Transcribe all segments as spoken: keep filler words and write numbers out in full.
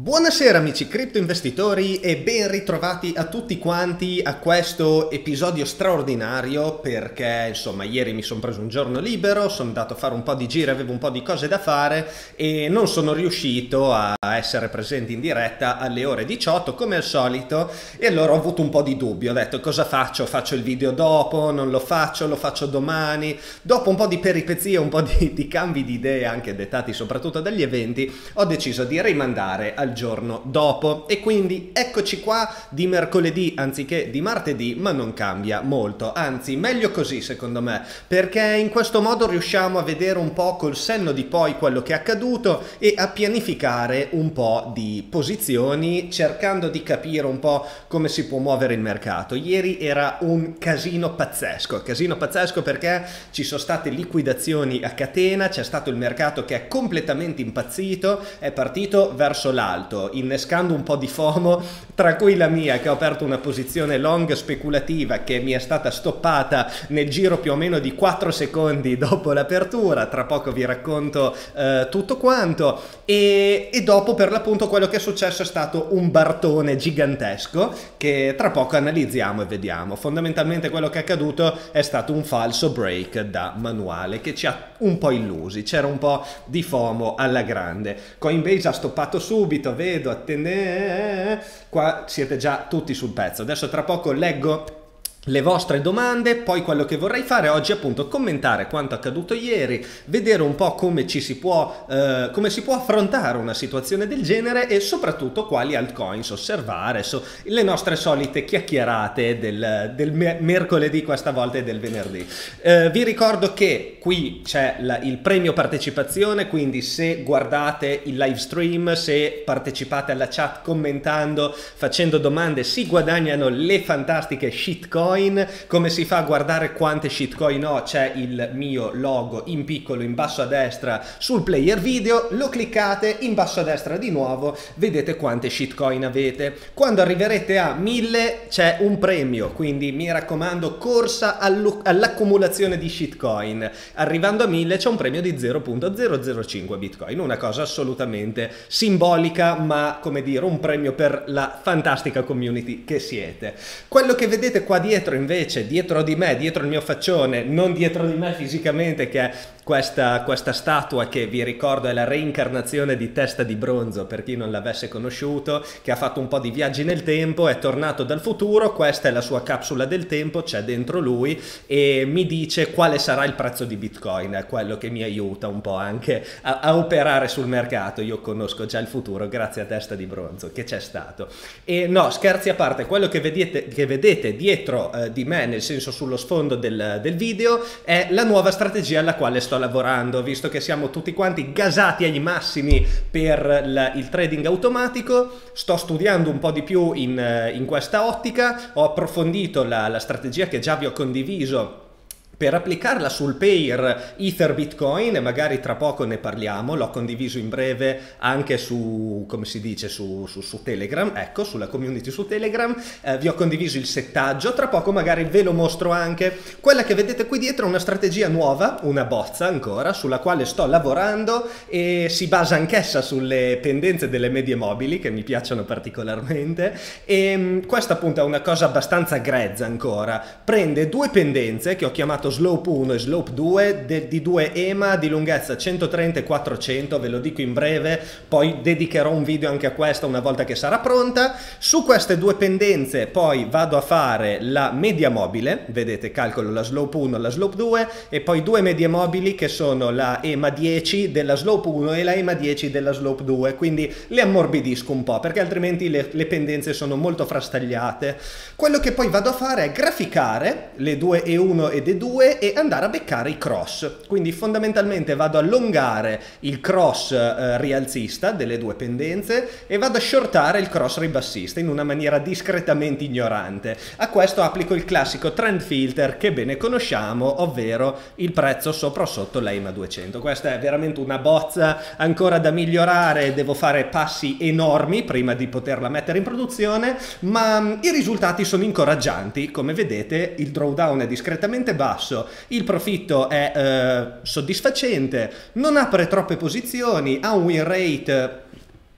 Buonasera amici cripto investitori e ben ritrovati a tutti quanti a questo episodio straordinario perché insomma ieri mi sono preso un giorno libero, sono andato a fare un po' di giri, avevo un po' di cose da fare e non sono riuscito a essere presente in diretta alle ore diciotto come al solito e allora ho avuto un po' di dubbio, ho detto cosa faccio? Faccio il video dopo? Non lo faccio? Lo faccio domani? Dopo un po' di peripezie, un po' di, di cambi di idee anche dettati soprattutto dagli eventi, ho deciso di rimandare al giorno dopo e quindi eccoci qua di mercoledì anziché di martedì, ma non cambia molto, anzi meglio così secondo me, perché in questo modo riusciamo a vedere un po' col senno di poi quello che è accaduto e a pianificare un po' di posizioni cercando di capire un po' come si può muovere il mercato. Ieri era un casino pazzesco, casino pazzesco perché ci sono state liquidazioni a catena, c'è stato il mercato che è completamente impazzito, è partito verso l'alto innescando un po' di FOMO, tra cui la mia che ho aperto una posizione long speculativa che mi è stata stoppata nel giro più o meno di quattro secondi dopo l'apertura. Tra poco vi racconto eh, tutto quanto e, e dopo per l'appunto quello che è successo è stato un bartone gigantesco che tra poco analizziamo e vediamo. Fondamentalmente quello che è accaduto è stato un falso break da manuale che ci ha un po' illusi, c'era un po' di FOMO alla grande. Coinbase ha stoppato subito, vedo, attendete, qua siete già tutti sul pezzo. Adesso tra poco leggo le vostre domande, poi quello che vorrei fare oggi è appunto commentare quanto accaduto ieri, vedere un po' come ci si può, eh, come si può affrontare una situazione del genere e soprattutto quali altcoins osservare, so, le nostre solite chiacchierate del, del mercoledì questa volta e del venerdì. Eh, vi ricordo che qui c'è il premio partecipazione, quindi se guardate il live stream, se partecipate alla chat commentando, facendo domande, si guadagnano le fantastiche shitcoin. Come si fa a guardare quante shitcoin ho? C'è il mio logo in piccolo in basso a destra sul player video, lo cliccate, in basso a destra di nuovo vedete quante shitcoin avete. Quando arriverete a mille c'è un premio, quindi mi raccomando corsa all'accumulazione di shitcoin. Arrivando a mille c'è un premio di zero virgola zero zero cinque bitcoin, una cosa assolutamente simbolica ma come dire un premio per la fantastica community che siete. Quello che vedete qua dietro invece, dietro di me, dietro il mio faccione, non dietro di me fisicamente, che è questa, questa statua che vi ricordo è la reincarnazione di Testa di Bronzo, per chi non l'avesse conosciuto, che ha fatto un po' di viaggi nel tempo, è tornato dal futuro, questa è la sua capsula del tempo, c'è dentro lui e mi dice quale sarà il prezzo di Bitcoin, è quello che mi aiuta un po' anche a, a operare sul mercato. Io conosco già il futuro grazie a Testa di Bronzo che c'è stato. E no, scherzi a parte, quello che vedete, che vedete dietro di me, nel senso sullo sfondo del, del video, è la nuova strategia alla quale sto lavorando, visto che siamo tutti quanti gasati ai massimi per la, il trading automatico. Sto studiando un po' di più in, in questa ottica, ho approfondito la, la strategia che già vi ho condiviso per applicarla sul pair Ether Bitcoin e magari tra poco ne parliamo, l'ho condiviso in breve anche su, come si dice, su, su, su Telegram, ecco, sulla community su Telegram, eh, vi ho condiviso il settaggio, tra poco magari ve lo mostro anche. Quella che vedete qui dietro è una strategia nuova, una bozza ancora, sulla quale sto lavorando e si basa anch'essa sulle pendenze delle medie mobili che mi piacciono particolarmente e mh, questa appunto è una cosa abbastanza grezza ancora, prende due pendenze che ho chiamato Slope uno e Slope due di due E M A di lunghezza centotrenta e quattrocento, ve lo dico in breve, poi dedicherò un video anche a questa una volta che sarà pronta. Su queste due pendenze poi vado a fare la media mobile, vedete calcolo la Slope uno e la Slope due e poi due medie mobili che sono la E M A dieci della Slope uno e la E M A dieci della Slope due, quindi le ammorbidisco un po' perché altrimenti le, le pendenze sono molto frastagliate. Quello che poi vado a fare è graficare le due E uno ed E due e andare a beccare i cross, quindi fondamentalmente vado a allungare il cross eh, rialzista delle due pendenze e vado a shortare il cross ribassista in una maniera discretamente ignorante. A questo applico il classico trend filter che bene conosciamo, ovvero il prezzo sopra o sotto la E M A duecento. Questa è veramente una bozza ancora da migliorare, devo fare passi enormi prima di poterla mettere in produzione, ma i risultati sono incoraggianti. Come vedete il drawdown è discretamente basso, basso, il profitto è eh, soddisfacente, non apre troppe posizioni, ha un win rate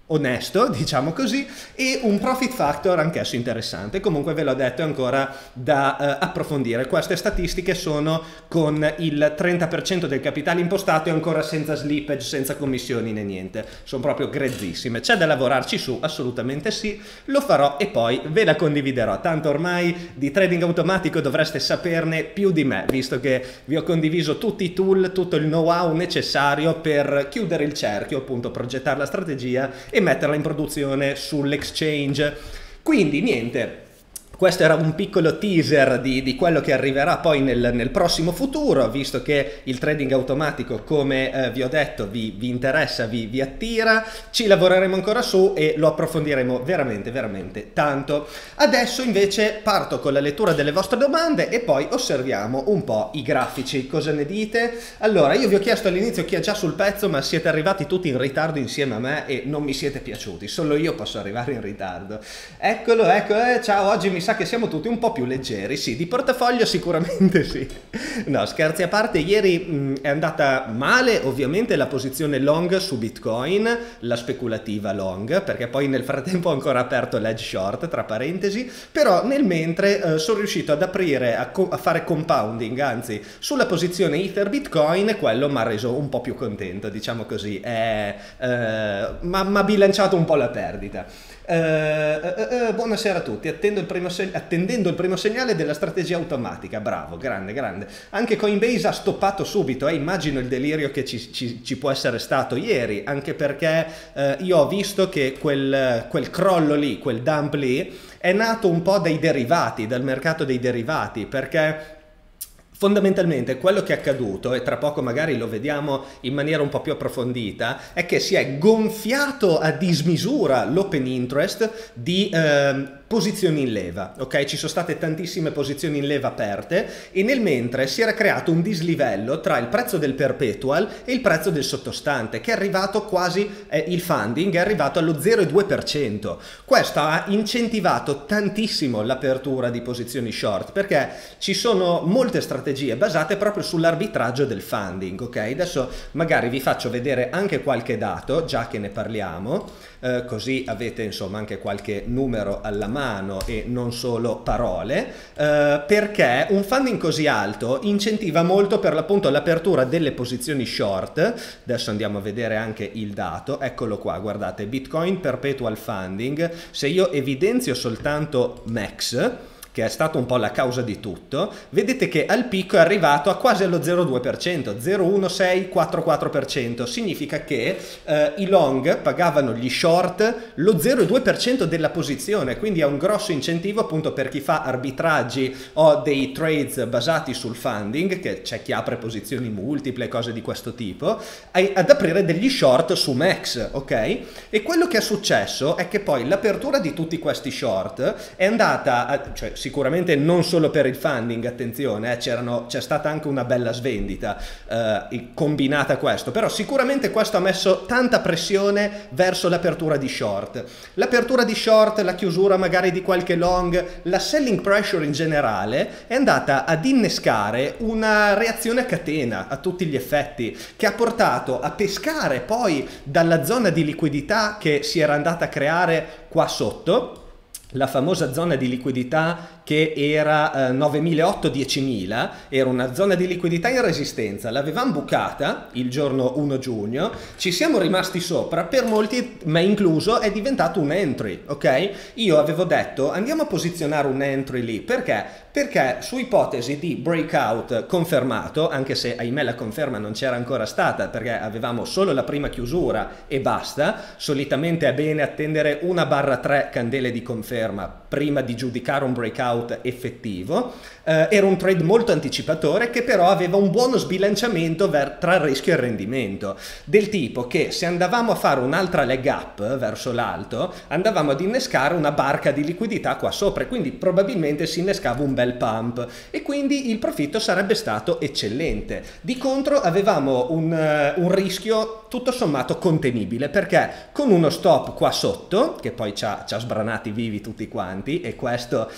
onesto, diciamo così, e un profit factor anch'esso interessante. Comunque ve l'ho detto, è ancora da eh, approfondire. Queste statistiche sono con il trenta per cento del capitale impostato e ancora senza slippage, senza commissioni né niente. Sono proprio grezzissime. C'è da lavorarci su, assolutamente sì, lo farò e poi ve la condividerò. Tanto ormai di trading automatico dovreste saperne più di me, visto che vi ho condiviso tutti i tool, tutto il know-how necessario per chiudere il cerchio, appunto progettare la strategia e metterla in produzione sull'exchange. Quindi niente, questo era un piccolo teaser di, di quello che arriverà poi nel, nel prossimo futuro, visto che il trading automatico, come eh, vi ho detto, vi, vi interessa, vi, vi attira. Ci lavoreremo ancora su e lo approfondiremo veramente, veramente tanto. Adesso invece parto con la lettura delle vostre domande e poi osserviamo un po' i grafici. Cosa ne dite? Allora, io vi ho chiesto all'inizio chi è già sul pezzo, ma siete arrivati tutti in ritardo insieme a me e non mi siete piaciuti. Solo io posso arrivare in ritardo. Eccolo, ecco, eh, ciao, oggi mi sa che siamo tutti un po' più leggeri. Sì, di portafoglio sicuramente sì. No, scherzi a parte, ieri mh, è andata male ovviamente la posizione long su Bitcoin, la speculativa long, perché poi nel frattempo ho ancora aperto l'edge short, tra parentesi, però nel mentre eh, sono riuscito ad aprire, a, a fare compounding, anzi, sulla posizione Ether Bitcoin, e quello mi ha reso un po' più contento, diciamo così, eh, eh, ma mi ha bilanciato un po' la perdita. Uh, uh, uh, buonasera a tutti, attendo il primo attendendo il primo segnale della strategia automatica. Bravo, grande, grande. Anche Coinbase ha stoppato subito, eh? Immagino il delirio che ci, ci, ci può essere stato ieri, anche perché uh, io ho visto che quel, quel crollo lì, quel dump lì, è nato un po' dai derivati, dal mercato dei derivati, perché fondamentalmente quello che è accaduto, e tra poco magari lo vediamo in maniera un po' più approfondita, è che si è gonfiato a dismisura l'open interest di eh, posizioni in leva, ok? Ci sono state tantissime posizioni in leva aperte e nel mentre si era creato un dislivello tra il prezzo del perpetual e il prezzo del sottostante, che è arrivato quasi, eh, il funding è arrivato allo zero virgola due per cento. Questo ha incentivato tantissimo l'apertura di posizioni short, perché ci sono molte strategie basate proprio sull'arbitraggio del funding, ok? Adesso magari vi faccio vedere anche qualche dato, già che ne parliamo, eh, così avete insomma anche qualche numero alla mano e non solo parole, eh, perché un funding così alto incentiva molto per l'appunto l'apertura delle posizioni short. Adesso andiamo a vedere anche il dato, eccolo qua, guardate, Bitcoin Perpetual Funding, se io evidenzio soltanto M E X, che è stato un po' la causa di tutto, vedete che al picco è arrivato a quasi allo zero virgola due per cento, zero virgola uno sei quattro quattro per cento. Significa che eh, i long pagavano gli short lo zero virgola due per cento della posizione, quindi è un grosso incentivo appunto per chi fa arbitraggi o dei trades basati sul funding, che c'è chi apre posizioni multiple, cose di questo tipo, ad aprire degli short su M E X, ok? E quello che è successo è che poi l'apertura di tutti questi short è andata, a, cioè sicuramente non solo per il funding, attenzione, eh, c'è stata anche una bella svendita eh, combinata a questo, però sicuramente questo ha messo tanta pressione verso l'apertura di short. L'apertura di short, la chiusura magari di qualche long, la selling pressure in generale è andata ad innescare una reazione a catena a tutti gli effetti, che ha portato a pescare poi dalla zona di liquidità che si era andata a creare qua sotto, la famosa zona di liquidità che era eh, novemilaottocento diecimila, era una zona di liquidità in resistenza, l'avevamo bucata il giorno primo giugno, ci siamo rimasti sopra, per molti, me incluso, è diventato un entry, ok? Io avevo detto andiamo a posizionare un entry lì, perché? Perché su ipotesi di breakout confermato, anche se ahimè la conferma non c'era ancora stata perché avevamo solo la prima chiusura e basta, solitamente è bene attendere una barra tre candele di conferma prima di giudicare un breakout effettivo. Eh, era un trade molto anticipatore che però aveva un buono sbilanciamento tra il rischio e il rendimento, del tipo che se andavamo a fare un'altra leg up verso l'alto andavamo ad innescare una barca di liquidità qua sopra e quindi probabilmente si innescava un bel pump e quindi il profitto sarebbe stato eccellente. Di contro avevamo un, uh, un rischio tutto sommato contenibile, perché con uno stop qua sotto, che poi ci ha, ci ha sbranati vivi tutti quanti, e questo, questo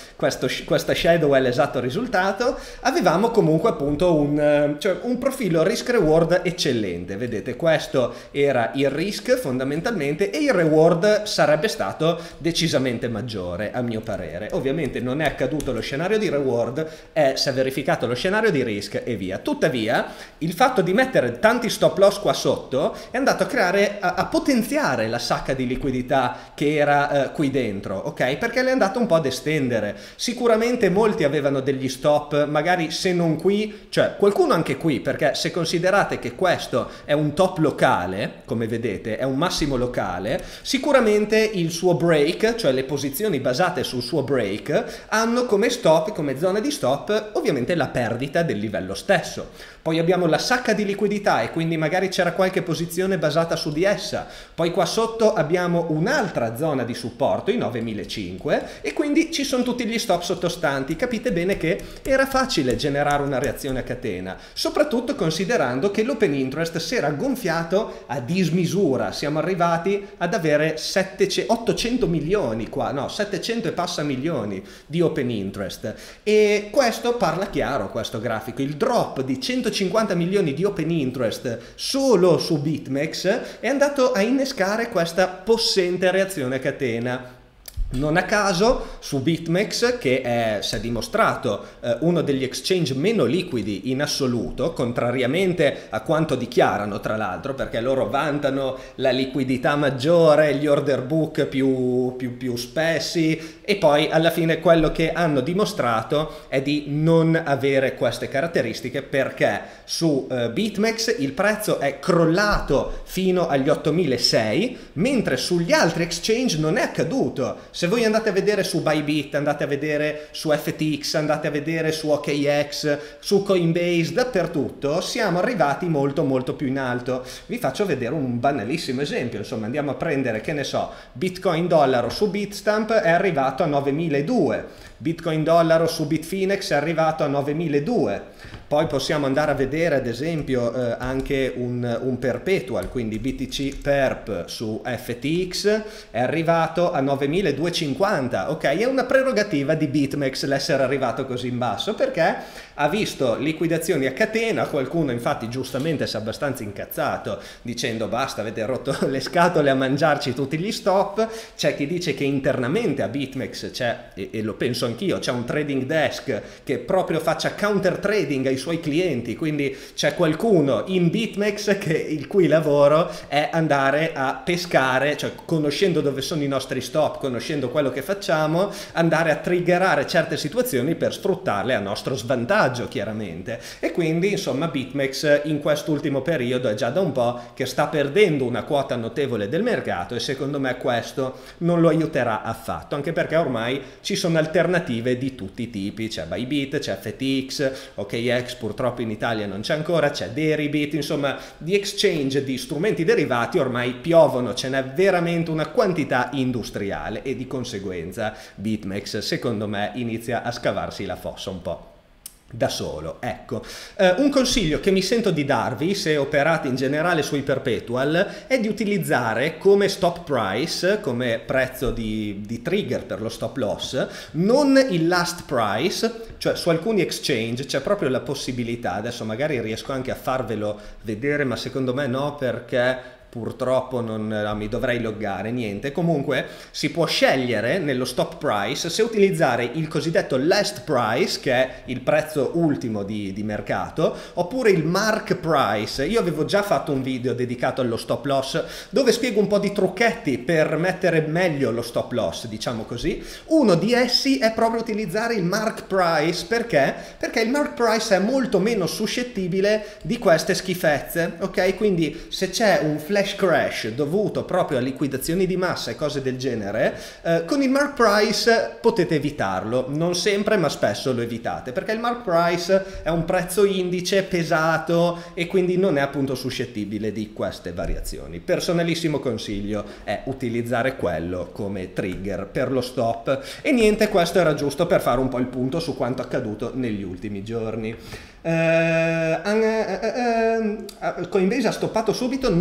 questo, questa shadow è l'esatto risultato, avevamo comunque appunto un, cioè un profilo risk reward eccellente. Vedete, questo era il risk fondamentalmente e il reward sarebbe stato decisamente maggiore a mio parere. Ovviamente non è accaduto lo scenario di reward, è, si è verificato lo scenario di risk e via. Tuttavia il fatto di mettere tanti stop loss qua sotto è andato a creare, a, a potenziare la sacca di liquidità che era eh, qui dentro, ok? Perché l'è andato un po' ad estendere. Sicuramente molti avevano degli stop, magari se non qui, cioè qualcuno anche qui, perché se considerate che questo è un top locale, come vedete, è un massimo locale, sicuramente il suo break, cioè le posizioni basate sul suo break, hanno come stop, come zona di stop, ovviamente la perdita del livello stesso. Poi abbiamo la sacca di liquidità e quindi magari c'era qualche posizione basata su di essa. Poi qua sotto abbiamo un'altra zona di supporto, i novemilacinquecento, e quindi ci sono tutti gli stop sottostanti. Capite bene che era facile generare una reazione a catena, soprattutto considerando che l'open interest si era gonfiato a dismisura. Siamo arrivati ad avere settecento, ottocento milioni qua, no, settecento e passa milioni di open interest. E questo parla chiaro, questo grafico. Il drop di centocinquanta milioni di open interest solo su BitMEX è andato a innescare questa possente reazione a catena. Non a caso su BitMEX, che è, si è dimostrato eh, uno degli exchange meno liquidi in assoluto, contrariamente a quanto dichiarano tra l'altro, perché loro vantano la liquidità maggiore, gli order book più, più, più spessi, e poi alla fine quello che hanno dimostrato è di non avere queste caratteristiche, perché su eh, BitMEX il prezzo è crollato fino agli ottomilaseicento, mentre sugli altri exchange non è accaduto. Se voi andate a vedere su Bybit, andate a vedere su F T X, andate a vedere su O K X, su Coinbase, dappertutto siamo arrivati molto molto più in alto. Vi faccio vedere un banalissimo esempio. Insomma, andiamo a prendere, che ne so, Bitcoin dollaro su Bitstamp è arrivato a novemiladuecento, Bitcoin dollaro su Bitfinex è arrivato a novemiladuecento. Poi possiamo andare a vedere ad esempio eh, anche un, un perpetual, quindi B T C Perp su F T X è arrivato a novemiladuecentocinquanta. Ok, è una prerogativa di BitMEX l'essere arrivato così in basso, perché ha visto liquidazioni a catena. Qualcuno infatti giustamente si è abbastanza incazzato dicendo basta, avete rotto le scatole a mangiarci tutti gli stop. C'è chi dice che internamente a BitMEX c'è, e, e lo penso anch'io, c'è un trading desk che proprio faccia counter trading ai suoi clienti, quindi c'è qualcuno in BitMEX che, il cui lavoro è andare a pescare, cioè conoscendo dove sono i nostri stop, conoscendo quello che facciamo, andare a triggerare certe situazioni per sfruttarle a nostro svantaggio, chiaramente. E quindi insomma BitMEX in quest'ultimo periodo è già da un po' che sta perdendo una quota notevole del mercato, e secondo me questo non lo aiuterà affatto, anche perché ormai ci sono alternative di tutti i tipi. C'è Bybit, c'è F T X, O K X purtroppo in Italia non c'è ancora, c'è Deribit, insomma di exchange di strumenti derivati ormai piovono, ce n'è veramente una quantità industriale, e di conseguenza BitMEX secondo me inizia a scavarsi la fossa un po' da solo. Ecco, eh, un consiglio che mi sento di darvi, se operate in generale sui perpetual, è di utilizzare come stop price, come prezzo di, di trigger per lo stop loss, non il last price. Cioè su alcuni exchange c'è proprio la possibilità, adesso magari riesco anche a farvelo vedere, ma secondo me no, perché purtroppo non no, mi dovrei loggare, niente. Comunque si può scegliere nello stop price se utilizzare il cosiddetto last price, che è il prezzo ultimo di, di mercato, oppure il mark price. Io avevo già fatto un video dedicato allo stop loss dove spiego un po' di trucchetti per mettere meglio lo stop loss, diciamo così. Uno di essi è proprio utilizzare il mark price. Perché? Perché il mark price è molto meno suscettibile di queste schifezze, ok? Quindi se c'è un flash crash dovuto proprio a liquidazioni di massa e cose del genere, eh, con il mark price potete evitarlo. Non sempre, ma spesso lo evitate, perché il mark price è un prezzo indice pesato e quindi non è appunto suscettibile di queste variazioni. Personalissimo consiglio è utilizzare quello come trigger per lo stop. E niente, questo era giusto per fare un po' il punto su quanto accaduto negli ultimi giorni. Uh, uh, uh, uh, Coinbase ha stoppato subito nonostante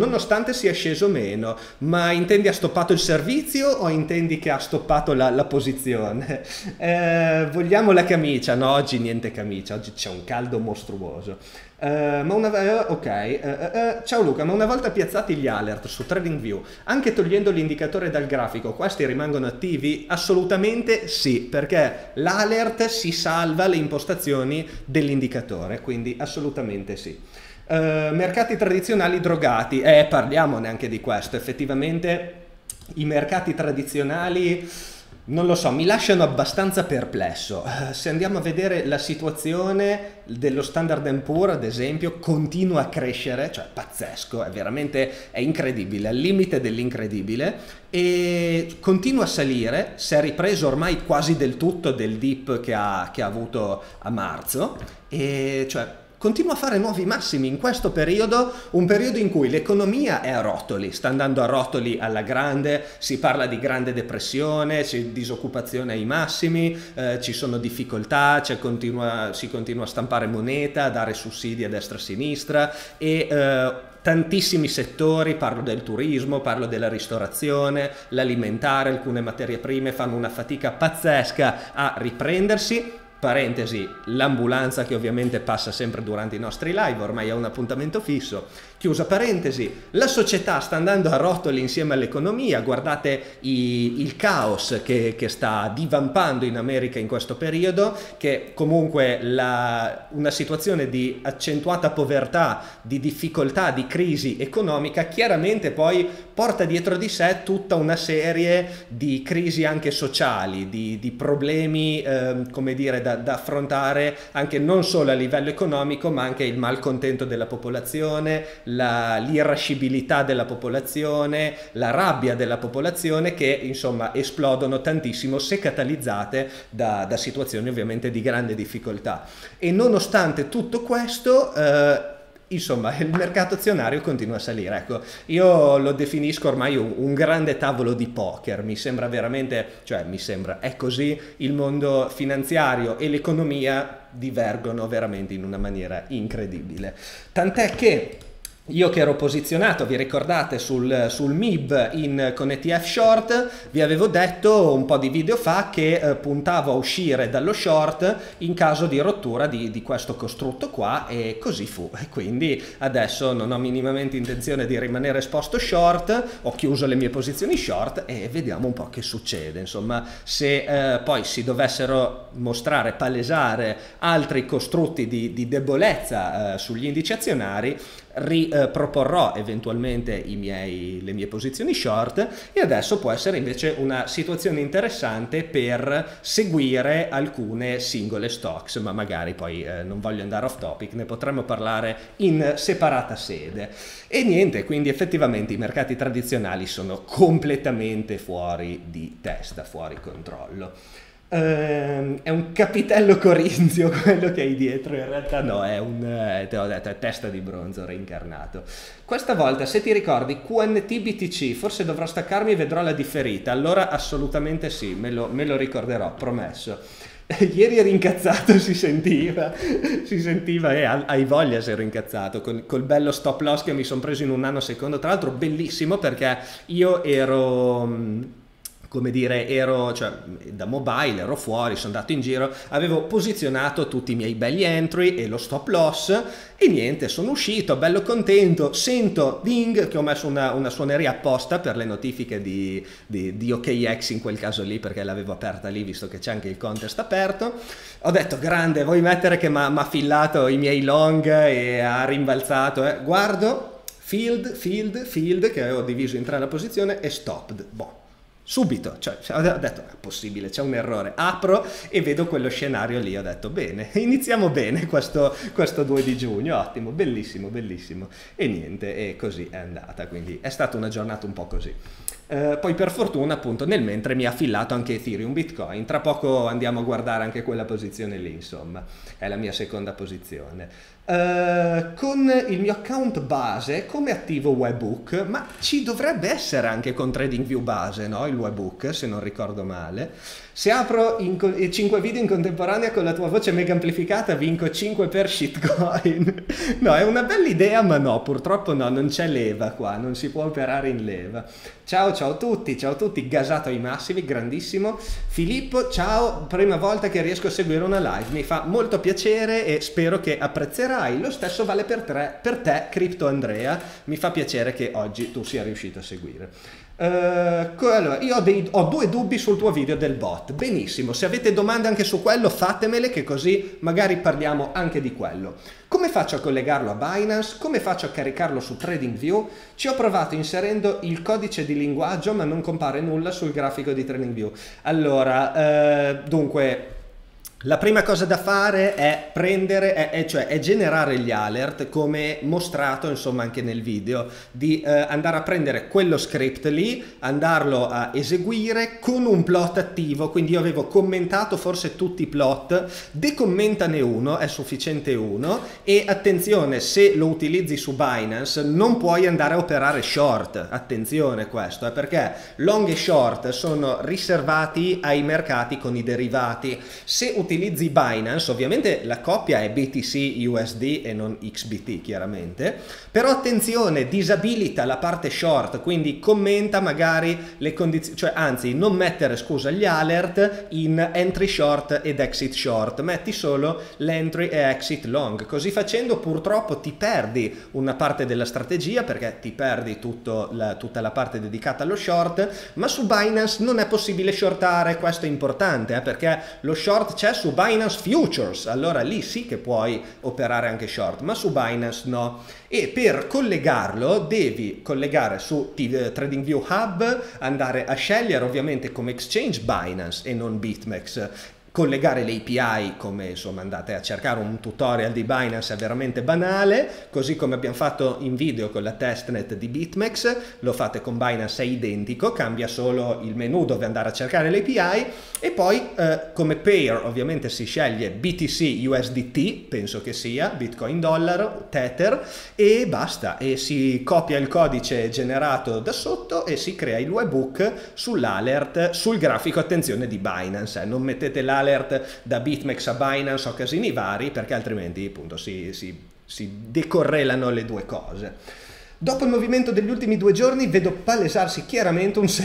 nonostante sia sceso meno. Ma intendi ha stoppato il servizio o intendi che ha stoppato la, la posizione? Eh, vogliamo la camicia? No, oggi niente camicia, oggi c'è un caldo mostruoso. Uh, ma una, uh, ok, uh, uh, uh, ciao Luca, ma una volta piazzati gli alert su TradingView, anche togliendo l'indicatore dal grafico, questi rimangono attivi? Assolutamente sì, perché l'alert si salva le impostazioni dell'indicatore, quindi assolutamente sì. Uh, mercati tradizionali drogati, eh, parliamone anche di questo. Effettivamente i mercati tradizionali, non lo so, mi lasciano abbastanza perplesso. Se andiamo a vedere la situazione dello Standard and Poor's, ad esempio, continua a crescere, cioè pazzesco, è veramente, è incredibile, al limite dell'incredibile, e continua a salire, si è ripreso ormai quasi del tutto del dip che ha, che ha avuto a marzo, e cioè continua a fare nuovi massimi in questo periodo, un periodo in cui l'economia è a rotoli, sta andando a rotoli alla grande, si parla di grande depressione, c'è disoccupazione ai massimi, eh, ci sono difficoltà, c'è continua, si continua a stampare moneta, a dare sussidi a destra e a sinistra, e eh, tantissimi settori, parlo del turismo, parlo della ristorazione, l'alimentare, alcune materie prime fanno una fatica pazzesca a riprendersi. Parentesi, l'ambulanza che ovviamente passa sempre durante i nostri live, ormai è un appuntamento fisso. Chiusa parentesi, la società sta andando a rotoli insieme all'economia, guardate i, il caos che, che sta divampando in America in questo periodo, che comunque la, una situazione di accentuata povertà, di difficoltà, di crisi economica, chiaramente poi porta dietro di sé tutta una serie di crisi anche sociali, di, di problemi, eh, come dire, da, da affrontare anche non solo a livello economico, ma anche il malcontento della popolazione, l'irascibilità della popolazione, la rabbia della popolazione, che insomma esplodono tantissimo se catalizzate da, da situazioni ovviamente di grande difficoltà. E nonostante tutto questo, eh, insomma, il mercato azionario continua a salire. Ecco, io lo definisco ormai un, un grande tavolo di poker, mi sembra veramente, cioè mi sembra, è così, il mondo finanziario e l'economia divergono veramente in una maniera incredibile. Tant'è che io che ero posizionato, vi ricordate, sul, sul M I B in, con E T F short, vi avevo detto un po' di video fa che eh, puntavo a uscire dallo short in caso di rottura di, di questo costrutto qua, e così fu. E quindi adesso non ho minimamente intenzione di rimanere esposto short, ho chiuso le mie posizioni short e vediamo un po' che succede. Insomma, se eh, poi si dovessero mostrare, palesare altri costrutti di, di debolezza eh, sugli indici azionari, riproporrò eh, eventualmente i miei, le mie posizioni short, e adesso può essere invece una situazione interessante per seguire alcune singole stocks, ma magari poi eh, non voglio andare off topic, ne potremmo parlare in separata sede. E niente, quindi effettivamente i mercati tradizionali sono completamente fuori di testa, fuori controllo. Uh, è un capitello corinzio quello che hai dietro, in realtà no, è un, eh, te l'ho detto, è testa di bronzo reincarnato. Questa volta, se ti ricordi, Q N T B T C, forse dovrò staccarmi e vedrò la differita, allora assolutamente sì, me lo, me lo ricorderò, promesso. Ieri ero incazzato, si sentiva, si sentiva, e eh, hai voglia se ero incazzato, con, col bello stop loss che mi sono preso in un nanosecondo, tra l'altro bellissimo, perché io ero... come dire, ero, cioè, da mobile, ero fuori, sono andato in giro, avevo posizionato tutti i miei belli entry e lo stop loss, e niente, sono uscito, bello contento, sento ding, che ho messo una, una suoneria apposta per le notifiche di, di, di O K X in quel caso lì, perché l'avevo aperta lì, visto che c'è anche il contest aperto. Ho detto, grande, vuoi mettere che mi ha fillato i miei long e ha rimbalzato, eh? Guardo, field, field, field, che avevo diviso in tre la posizione, e stopped, boh. Subito, cioè, ho detto, è possibile, c'è un errore, apro e vedo quello scenario lì, ho detto, bene, iniziamo bene questo, questo due di giugno, ottimo, bellissimo, bellissimo, e niente, e così è andata, quindi è stata una giornata un po' così. Eh, poi per fortuna, appunto, nel mentre mi ha affillato anche Ethereum, Bitcoin, tra poco andiamo a guardare anche quella posizione lì, insomma, è la mia seconda posizione. Uh, con il mio account base come attivo Webhook, ma ci dovrebbe essere anche con TradingView base, no? Il Webhook, se non ricordo male. Se apro cinque video in contemporanea con la tua voce mega amplificata vinco cinque per shitcoin. No, è una bella idea, ma no, purtroppo no, non c'è leva qua, non si può operare in leva. Ciao, ciao a tutti, ciao a tutti, gasato ai massimi, grandissimo. Filippo, ciao, prima volta che riesco a seguire una live, mi fa molto piacere e spero che apprezzerai. Lo stesso vale per te, per te Crypto Andrea, mi fa piacere che oggi tu sia riuscito a seguire. Uh, allora, io ho, dei, ho due dubbi sul tuo video del bot. Benissimo, se avete domande anche su quello fatemele, che così magari parliamo anche di quello. Come faccio a collegarlo a Binance? Come faccio a caricarlo su TradingView? Ci ho provato inserendo il codice di linguaggio, ma non compare nulla sul grafico di TradingView. Allora, uh, dunque, la prima cosa da fare è prendere, è, è, cioè è generare gli alert, come mostrato insomma anche nel video, di eh, andare a prendere quello script lì, andarlo a eseguire con un plot attivo. Quindi io avevo commentato forse tutti i plot, decommentane uno, è sufficiente uno, e attenzione, se lo utilizzi su Binance non puoi andare a operare short, attenzione questo, eh, perché long e short sono riservati ai mercati con i derivati. Se utilizzi Binance, ovviamente la coppia è B T C U S D e non X B T chiaramente, però attenzione, disabilita la parte short, quindi commenta magari le condizioni, cioè anzi non mettere, scusa, gli alert in entry short ed exit short, metti solo l'entry e exit long. Così facendo purtroppo ti perdi una parte della strategia, perché ti perdi tutto la, tutta la parte dedicata allo short, ma su Binance non è possibile shortare, questo è importante, eh, perché lo short c'è su Binance Futures, allora lì sì che puoi operare anche short, ma su Binance no. E per collegarlo devi collegare su TradingView Hub, andare a scegliere ovviamente come exchange Binance e non BitMEX, collegare l'A P I, come insomma andate a cercare un tutorial di Binance, è veramente banale, così come abbiamo fatto in video con la testnet di BitMEX, lo fate con Binance, è identico, cambia solo il menu dove andare a cercare l'A P I, e poi eh, come pair ovviamente si sceglie B T C U S D T, penso che sia, Bitcoin dollaro, Tether, e basta, e si copia il codice generato da sotto e si crea il webhook sull'alert, sul grafico, attenzione, di Binance, eh. Non mettete l'alert da BitMEX a Binance o casini vari, perché altrimenti appunto si, si, si decorrelano le due cose. Dopo il movimento degli ultimi due giorni vedo palesarsi chiaramente un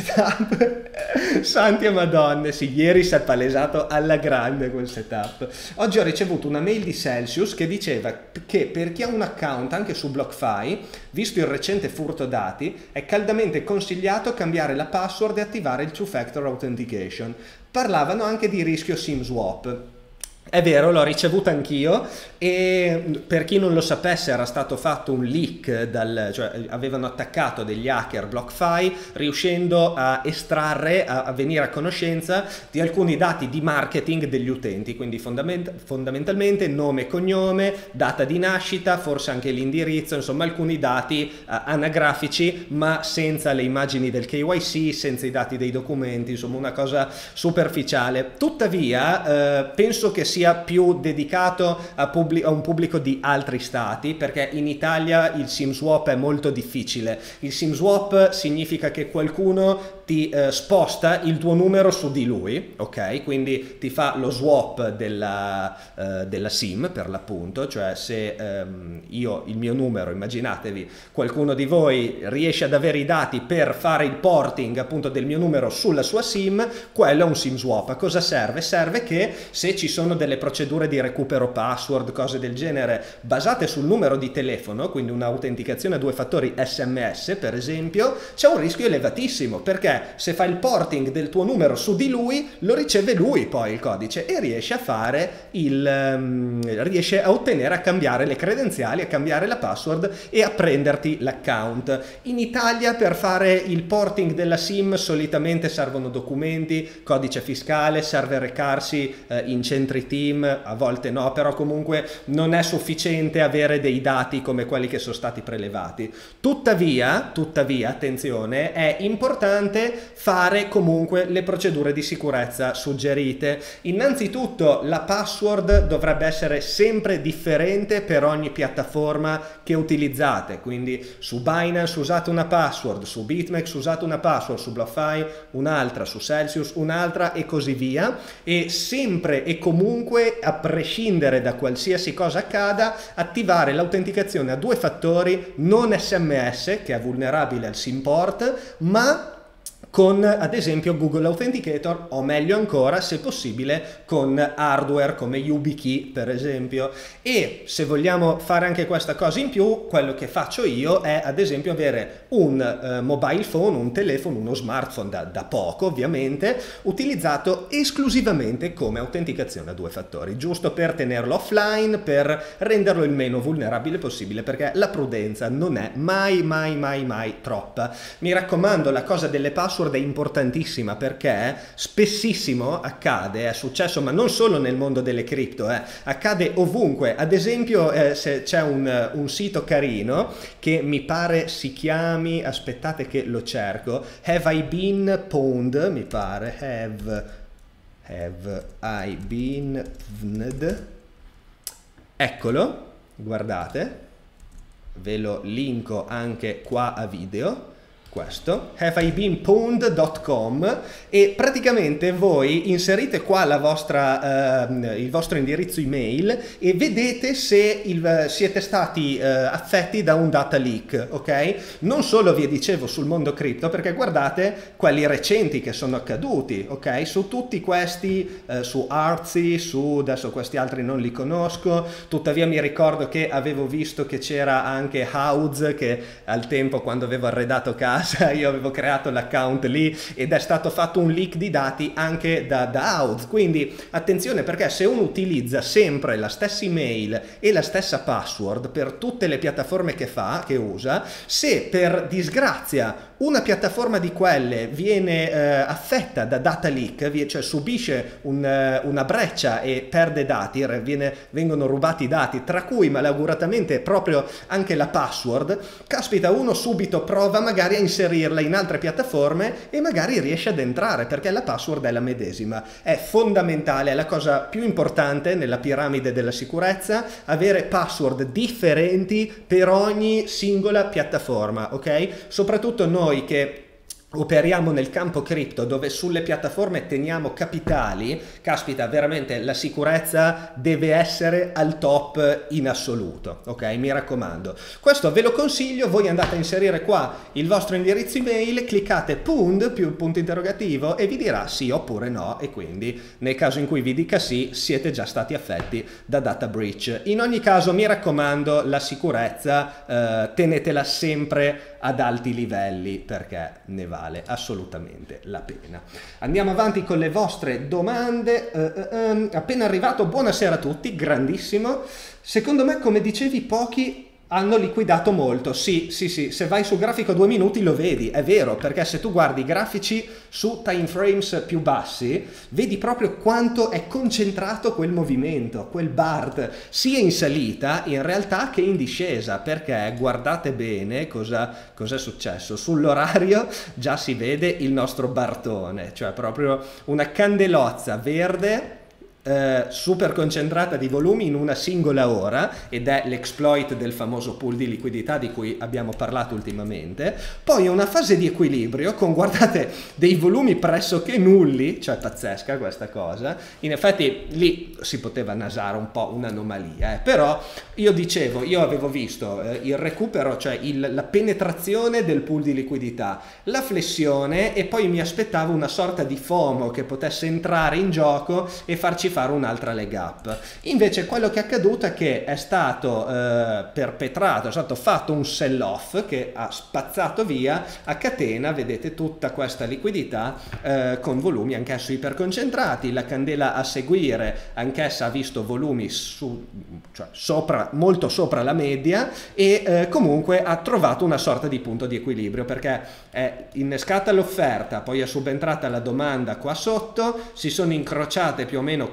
setup. Santi e madonne, sì, ieri si è palesato alla grande quel setup. Oggi ho ricevuto una mail di Celsius che diceva che per chi ha un account anche su BlockFi, visto il recente furto dati, è caldamente consigliato cambiare la password e attivare il Two Factor Authentication. Parlavano anche di rischio SIM swap. È vero, l'ho ricevuta anch'io, e per chi non lo sapesse era stato fatto un leak, dal, cioè avevano attaccato degli hacker BlockFi riuscendo a estrarre, a, a venire a conoscenza di alcuni dati di marketing degli utenti, quindi fondament fondamentalmente nome e cognome, data di nascita, forse anche l'indirizzo, insomma alcuni dati uh, anagrafici, ma senza le immagini del K Y C, senza i dati dei documenti, insomma una cosa superficiale. Tuttavia uh, penso che sia più dedicato a, a un pubblico di altri stati, perché in Italia il SIM swap è molto difficile. Il SIM swap significa che qualcuno ti eh, sposta il tuo numero su di lui, ok? Quindi ti fa lo swap della, eh, della SIM per l'appunto, cioè se ehm, io il mio numero, immaginatevi, qualcuno di voi riesce ad avere i dati per fare il porting appunto del mio numero sulla sua SIM, quello è un SIM swap. A cosa serve? Serve che se ci sono delle procedure di recupero password, cose del genere, basate sul numero di telefono, quindi un'autenticazione a due fattori S M S per esempio, c'è un rischio elevatissimo, perché se fai il porting del tuo numero su di lui, lo riceve lui poi il codice e riesce a fare il um, riesce a ottenere, a cambiare le credenziali, a cambiare la password e a prenderti l'account. In Italia per fare il porting della SIM solitamente servono documenti, codice fiscale, serve recarsi eh, in centri team, a volte no, però comunque non è sufficiente avere dei dati come quelli che sono stati prelevati. Tuttavia, tuttavia, attenzione, è importante deve fare comunque le procedure di sicurezza suggerite. Innanzitutto la password dovrebbe essere sempre differente per ogni piattaforma che utilizzate, quindi su Binance usate una password, su BitMEX usate una password, su BlockFi un'altra, su Celsius un'altra e così via, e sempre e comunque, a prescindere da qualsiasi cosa accada, attivare l'autenticazione a due fattori, non S M S che è vulnerabile al SIM port, ma con ad esempio Google Authenticator, o meglio ancora se possibile con hardware come YubiKey per esempio. E se vogliamo fare anche questa cosa in più, quello che faccio io è ad esempio avere un uh, mobile phone, un telefono, uno smartphone da, da poco ovviamente, utilizzato esclusivamente come autenticazione a due fattori, giusto per tenerlo offline, per renderlo il meno vulnerabile possibile, perché la prudenza non è mai mai mai mai troppa. Mi raccomando, la cosa delle password è importantissima, perché spessissimo accade, è successo ma non solo nel mondo delle cripto, eh, accade ovunque. Ad esempio eh, se c'è un, un sito carino che mi pare si chiami, aspettate che lo cerco, Have I Been Pwned, mi pare, Have, have I Been Pwned, eccolo, guardate, ve lo linko anche qua a video. Questo, have I been pwned punto com, e praticamente voi inserite qua la vostra, eh, il vostro indirizzo email e vedete se il, siete stati eh, affetti da un data leak, ok? Non solo vi dicevo sul mondo cripto, perché guardate quelli recenti che sono accaduti, ok? Su tutti questi, eh, su Artsy, su adesso questi altri non li conosco, tuttavia mi ricordo che avevo visto che c'era anche House, che al tempo quando avevo arredato casa io avevo creato l'account lì ed è stato fatto un leak di dati anche da, da House. Quindi attenzione, perché se uno utilizza sempre la stessa email e la stessa password per tutte le piattaforme che fa, che usa, se per disgrazia una piattaforma di quelle viene eh, affetta da data leak, cioè subisce un, uh, una breccia e perde dati, viene, vengono rubati i dati, tra cui malauguratamente proprio anche la password, caspita, uno subito prova magari a inserirla in altre piattaforme e magari riesce ad entrare, perché la password è la medesima. È fondamentale, è la cosa più importante nella piramide della sicurezza, avere password differenti per ogni singola piattaforma, ok? Soprattutto noi che operiamo nel campo cripto, dove sulle piattaforme teniamo capitali, caspita, veramente la sicurezza deve essere al top in assoluto, ok? Mi raccomando. Questo ve lo consiglio, voi andate a inserire qua il vostro indirizzo email, cliccate pwned più punto interrogativo e vi dirà sì oppure no, e quindi nel caso in cui vi dica sì, siete già stati affetti da data breach. In ogni caso mi raccomando, la sicurezza eh, tenetela sempre ad alti livelli, perché ne vale assolutamente la pena. Andiamo avanti con le vostre domande. Uh, uh, um, appena arrivato, buonasera a tutti, grandissimo. Secondo me, come dicevi, pochi hanno liquidato molto. Sì, sì, sì, se vai sul grafico due minuti lo vedi, è vero, perché se tu guardi i grafici su time frames più bassi, vedi proprio quanto è concentrato quel movimento, quel B A R T, sia in salita in realtà che in discesa, perché guardate bene cosa, cosa è successo. Sull'orario già si vede il nostro Bartone, cioè proprio una candelozza verde, Uh, super concentrata di volumi in una singola ora, ed è l'exploit del famoso pool di liquidità di cui abbiamo parlato ultimamente. Poi una fase di equilibrio con, guardate, dei volumi pressoché nulli, cioè pazzesca questa cosa. In effetti lì si poteva nasare un po' un'anomalia, eh. Però io dicevo, io avevo visto eh, il recupero, cioè il, la penetrazione del pool di liquidità, la flessione, e poi mi aspettavo una sorta di FOMO che potesse entrare in gioco e farci fare un'altra leg up. Invece quello che è accaduto è che è stato eh, perpetrato, è stato fatto un sell off che ha spazzato via a catena, vedete, tutta questa liquidità eh, con volumi anch'essi iperconcentrati. La candela a seguire anch'essa ha visto volumi su, cioè sopra, molto sopra la media, e eh, comunque ha trovato una sorta di punto di equilibrio, perché è innescata l'offerta, poi è subentrata la domanda qua sotto, si sono incrociate più o meno qua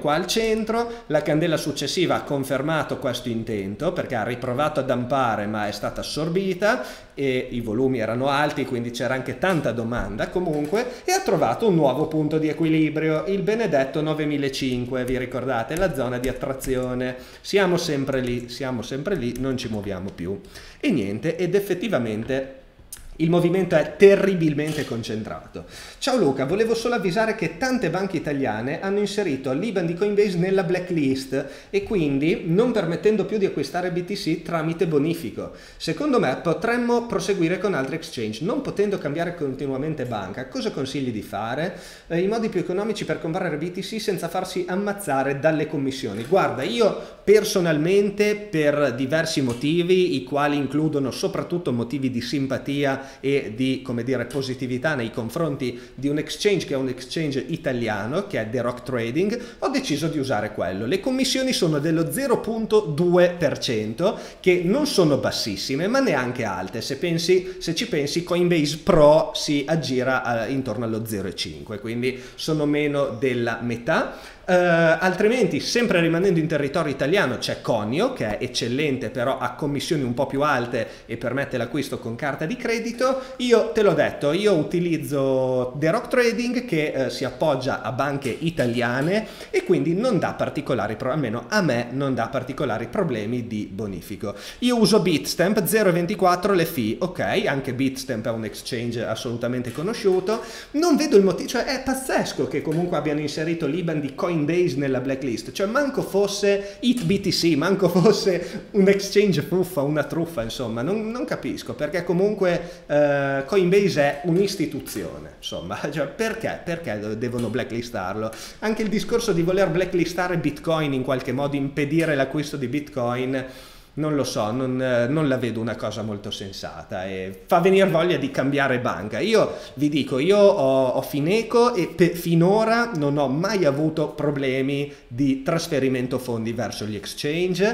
qua al centro, la candela successiva ha confermato questo intento perché ha riprovato a dampare ma è stata assorbita e i volumi erano alti, quindi c'era anche tanta domanda comunque, e ha trovato un nuovo punto di equilibrio, il benedetto novemilacinquecento, vi ricordate, la zona di attrazione. Siamo sempre lì, siamo sempre lì, non ci muoviamo più. E niente, ed effettivamente il movimento è terribilmente concentrato. Ciao Luca, volevo solo avvisare che tante banche italiane hanno inserito l'I B A N di Coinbase nella blacklist e quindi non permettendo più di acquistare B T C tramite bonifico. Secondo me potremmo proseguire con altri exchange, non potendo cambiare continuamente banca. Cosa consigli di fare? Eh, I modi più economici per comprare B T C senza farsi ammazzare dalle commissioni. Guarda, io personalmente per diversi motivi, i quali includono soprattutto motivi di simpatia e di, come dire, positività nei confronti di un exchange che è un exchange italiano, che è The Rock Trading, ho deciso di usare quello. Le commissioni sono dello zero virgola due per cento, che non sono bassissime ma neanche alte. Se pensi, se ci pensi, Coinbase Pro si aggira eh, intorno allo zero virgola cinque, quindi sono meno della metà. Uh, altrimenti, sempre rimanendo in territorio italiano, c'è Conio, che è eccellente, però ha commissioni un po' più alte e permette l'acquisto con carta di credito. Io te l'ho detto, io utilizzo The Rock Trading, che uh, si appoggia a banche italiane e quindi non dà particolari, almeno a me non dà particolari problemi di bonifico. Io uso Bitstamp, zero virgola ventiquattro le fee, ok, anche Bitstamp è un exchange assolutamente conosciuto. Non vedo il motivo, cioè è pazzesco che comunque abbiano inserito l'I B A N di Coinbase nella blacklist, cioè manco fosse I T B T C, manco fosse un exchange fuffa, una truffa, insomma, non, non capisco perché comunque eh, Coinbase è un'istituzione, insomma, cioè perché? Perché devono blacklistarlo? Anche il discorso di voler blacklistare Bitcoin, in qualche modo impedire l'acquisto di Bitcoin, non lo so, non, non la vedo una cosa molto sensata e fa venire voglia di cambiare banca. Io vi dico, io ho, ho Fineco e pe, finora non ho mai avuto problemi di trasferimento fondi verso gli exchange.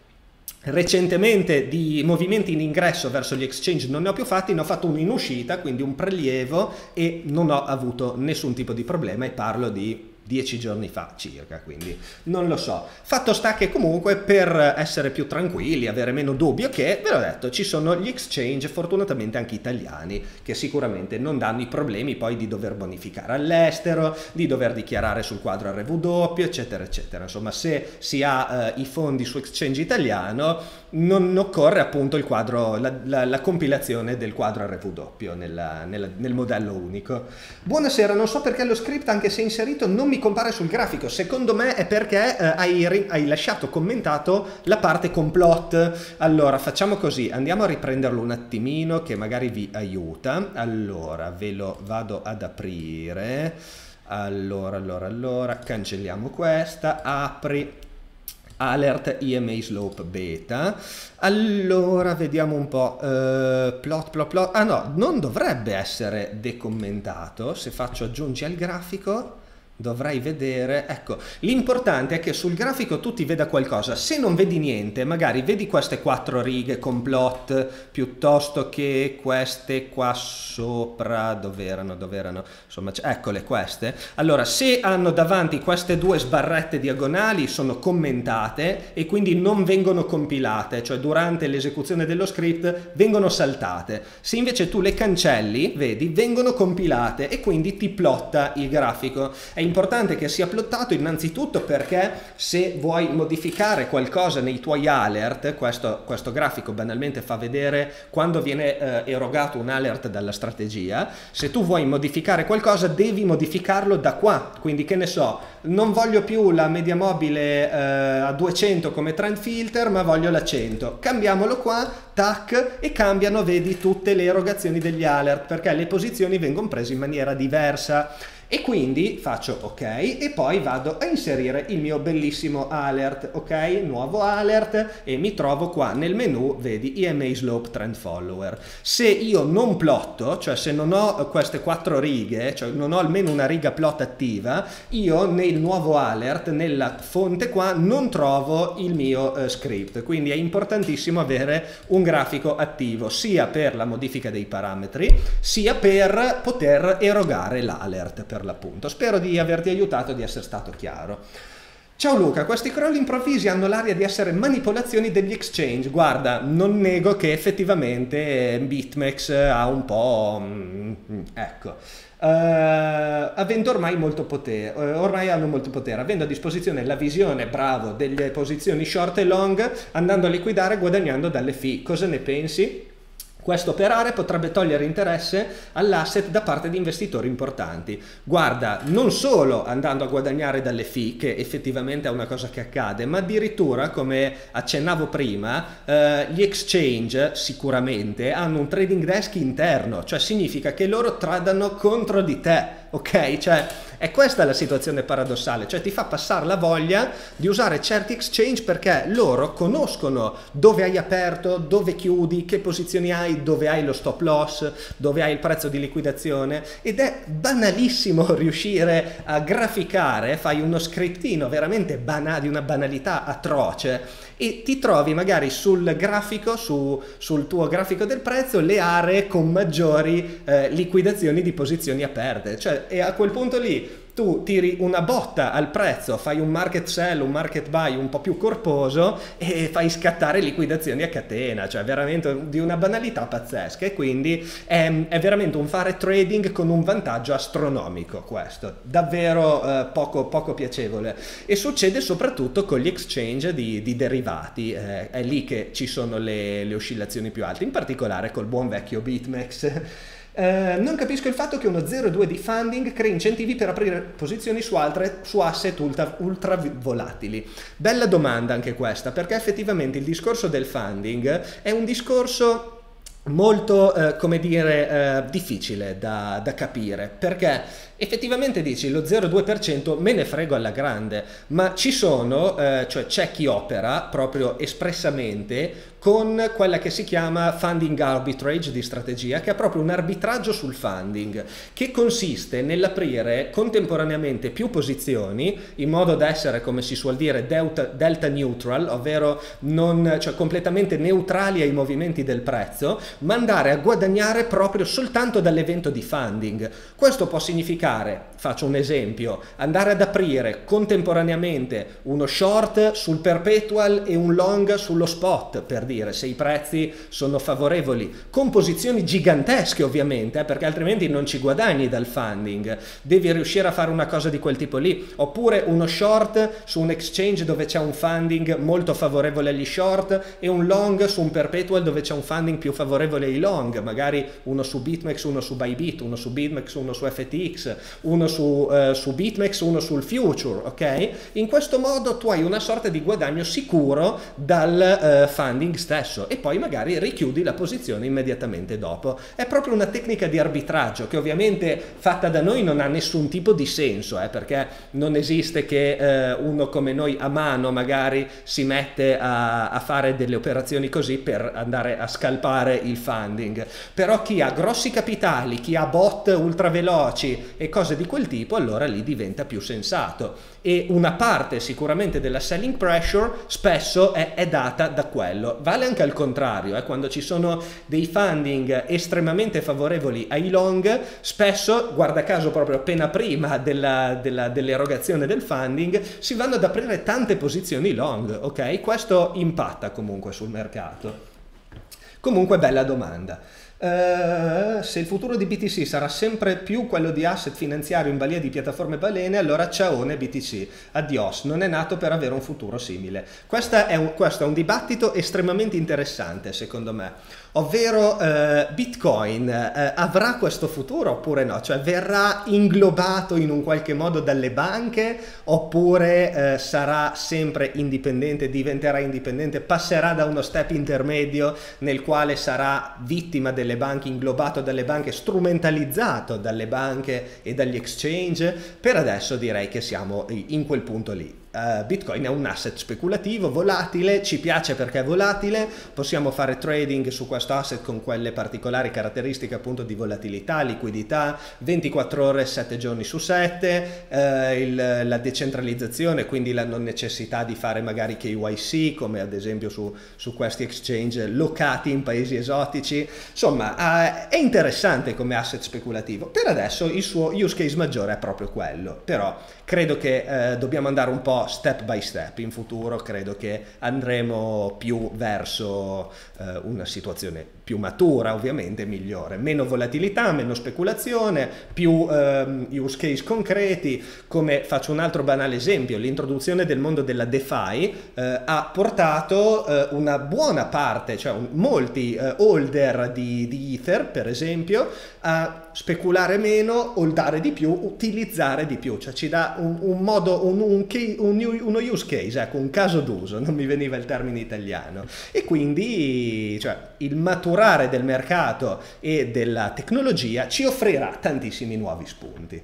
Recentemente di movimenti in ingresso verso gli exchange non ne ho più fatti, ne ho fatto uno in uscita, quindi un prelievo, e non ho avuto nessun tipo di problema, e parlo di dieci giorni fa circa, quindi non lo so. Fatto sta che comunque, per essere più tranquilli, avere meno dubbio, che ve l'ho detto, ci sono gli exchange, fortunatamente anche italiani, che sicuramente non danno i problemi poi di dover bonificare all'estero, di dover dichiarare sul quadro R W doppio, eccetera eccetera. Insomma, se si ha eh, i fondi su exchange italiano non occorre appunto il quadro, la, la, la compilazione del quadro R W doppio nella, nella, nel modello unico. Buonasera, non so perché lo script, anche se inserito, non mi compare sul grafico. Secondo me è perché eh, hai, hai lasciato commentato la parte complot. Allora facciamo così, andiamo a riprenderlo un attimino che magari vi aiuta. Allora ve lo vado ad aprire. Allora, allora, allora, cancelliamo questa, apri Alert E M A Slope Beta. Allora vediamo un po', uh, plot plot plot, ah no, non dovrebbe essere decommentato. Se faccio aggiungi al grafico dovrai vedere, ecco, l'importante è che sul grafico tu ti veda qualcosa. Se non vedi niente, magari vedi queste quattro righe con plot piuttosto che queste qua sopra, dove erano, dove erano, insomma, eccole queste. Allora, se hanno davanti queste due sbarrette diagonali, sono commentate e quindi non vengono compilate, cioè durante l'esecuzione dello script vengono saltate. Se invece tu le cancelli, vedi, vengono compilate e quindi ti plotta il grafico. È importante che sia plottato innanzitutto perché se vuoi modificare qualcosa nei tuoi alert, questo, questo grafico banalmente fa vedere quando viene eh, erogato un alert dalla strategia. Se tu vuoi modificare qualcosa devi modificarlo da qua, quindi che ne so, non voglio più la media mobile eh, a duecento come trend filter ma voglio la cento, cambiamolo qua, tac, e cambiano, vedi, tutte le erogazioni degli alert perché le posizioni vengono prese in maniera diversa. E quindi faccio ok e poi vado a inserire il mio bellissimo alert, ok, nuovo alert, e mi trovo qua nel menu, vedi, E M A Slope Trend Follower. Se io non plotto, cioè se non ho queste quattro righe, cioè non ho almeno una riga plot attiva, io nel nuovo alert, nella fonte qua, non trovo il mio eh, script. Quindi è importantissimo avere un grafico attivo sia per la modifica dei parametri sia per poter erogare l'alert per l'appunto. Spero di averti aiutato, di essere stato chiaro. Ciao Luca, questi crolli improvvisi hanno l'aria di essere manipolazioni degli exchange. Guarda, non nego che effettivamente BitMEX ha un po'... mm, ecco. Eh, avendo ormai molto potere, eh, ormai hanno molto potere, avendo a disposizione la visione, bravo, delle posizioni short e long, andando a liquidare, guadagnando dalle fee. Cosa ne pensi? Questo operare potrebbe togliere interesse all'asset da parte di investitori importanti. Guarda, non solo andando a guadagnare dalle fee, che effettivamente è una cosa che accade, ma addirittura, come accennavo prima, eh, gli exchange sicuramente hanno un trading desk interno, cioè significa che loro tradano contro di te, ok? Cioè, è questa la situazione paradossale, cioè ti fa passare la voglia di usare certi exchange perché loro conoscono dove hai aperto, dove chiudi, che posizioni hai, dove hai lo stop loss, dove hai il prezzo di liquidazione, ed è banalissimo riuscire a graficare, fai uno scriptino veramente banale, di una banalità atroce, e ti trovi magari sul grafico, su, sul tuo grafico del prezzo, le aree con maggiori eh, liquidazioni di posizioni aperte, cioè, e a quel punto lì tu tiri una botta al prezzo, fai un market sell, un market buy un po' più corposo e fai scattare liquidazioni a catena, cioè veramente di una banalità pazzesca, e quindi è, è veramente un fare trading con un vantaggio astronomico, questo, davvero eh, poco, poco piacevole, e succede soprattutto con gli exchange di, di derivati, eh, è lì che ci sono le, le oscillazioni più alte, in particolare col buon vecchio BitMEX. Eh, non capisco il fatto che uno zero virgola due di funding crei incentivi per aprire posizioni su altre su asset ultra, ultra volatili. Bella domanda anche questa, perché effettivamente il discorso del funding è un discorso molto, eh, come dire, eh, difficile da, da capire, perché effettivamente dici lo zero virgola due per cento me ne frego alla grande, ma ci sono, eh, cioè c'è chi opera proprio espressamente con quella che si chiama funding arbitrage di strategia, che è proprio un arbitraggio sul funding, che consiste nell'aprire contemporaneamente più posizioni in modo da essere, come si suol dire, delta, delta neutral, ovvero non, cioè completamente neutrali ai movimenti del prezzo, ma andare a guadagnare proprio soltanto dall'evento di funding. Questo può significare, faccio un esempio, andare ad aprire contemporaneamente uno short sul perpetual e un long sullo spot, per dire, se i prezzi sono favorevoli, con posizioni gigantesche ovviamente, eh, perché altrimenti non ci guadagni dal funding, devi riuscire a fare una cosa di quel tipo lì, oppure uno short su un exchange dove c'è un funding molto favorevole agli short e un long su un perpetual dove c'è un funding più favorevole ai long, magari uno su BitMEX, uno su Bybit, uno su BitMEX, uno su F T X, uno su, eh, su BitMEX, uno sul future, ok? In questo modo tu hai una sorta di guadagno sicuro dal eh, funding stesso, e poi magari richiudi la posizione immediatamente dopo. È proprio una tecnica di arbitraggio che ovviamente fatta da noi non ha nessun tipo di senso, eh, perché non esiste che eh, uno come noi a mano magari si mette a, a fare delle operazioni così per andare a scalpare il funding, però chi ha grossi capitali, chi ha bot ultra veloci e cose di quel tipo, allora lì diventa più sensato, e una parte sicuramente della selling pressure spesso è, è data da quello. Vale anche al contrario, eh, quando ci sono dei funding estremamente favorevoli ai long, spesso, guarda caso proprio appena prima della, della, dell'erogazione del funding, si vanno ad aprire tante posizioni long, ok? Questo impatta comunque sul mercato. Comunque bella domanda. Uh, se il futuro di B T C sarà sempre più quello di asset finanziario in balia di piattaforme balene, allora ciaone B T C, adios, non è nato per avere un futuro simile. Questo è un, questo è un dibattito estremamente interessante secondo me, ovvero uh, Bitcoin uh, avrà questo futuro oppure no? Cioè verrà inglobato in un qualche modo dalle banche, oppure uh, sarà sempre indipendente, diventerà indipendente, passerà da uno step intermedio nel quale sarà vittima delle banche, inglobato dalle banche, strumentalizzato dalle banche e dagli exchange? Per adesso direi che siamo in quel punto lì. Uh, Bitcoin è un asset speculativo, volatile, ci piace perché è volatile, possiamo fare trading su questo asset con quelle particolari caratteristiche appunto di volatilità, liquidità, ventiquattro ore, sette giorni su sette, uh, il, la decentralizzazione, quindi la non necessità di fare magari K Y C come ad esempio su, su questi exchange locati in paesi esotici. Insomma, uh, è interessante come asset speculativo. Per adesso il suo use case maggiore è proprio quello, però credo che uh, dobbiamo andare un po' po' step by step. In futuro credo che andremo più verso eh, una situazione più matura, ovviamente migliore, meno volatilità, meno speculazione, più ehm, use case concreti. Come faccio un altro banale esempio, l'introduzione del mondo della DeFi eh, ha portato eh, una buona parte, cioè un, molti eh, holder di, di Ether per esempio, a speculare meno, holdare di più, utilizzare di più, cioè ci dà un, un modo, un, un, un, uno use case, ecco, un caso d'uso, non mi veniva il termine italiano, e quindi cioè, il maturare del mercato e della tecnologia ci offrirà tantissimi nuovi spunti.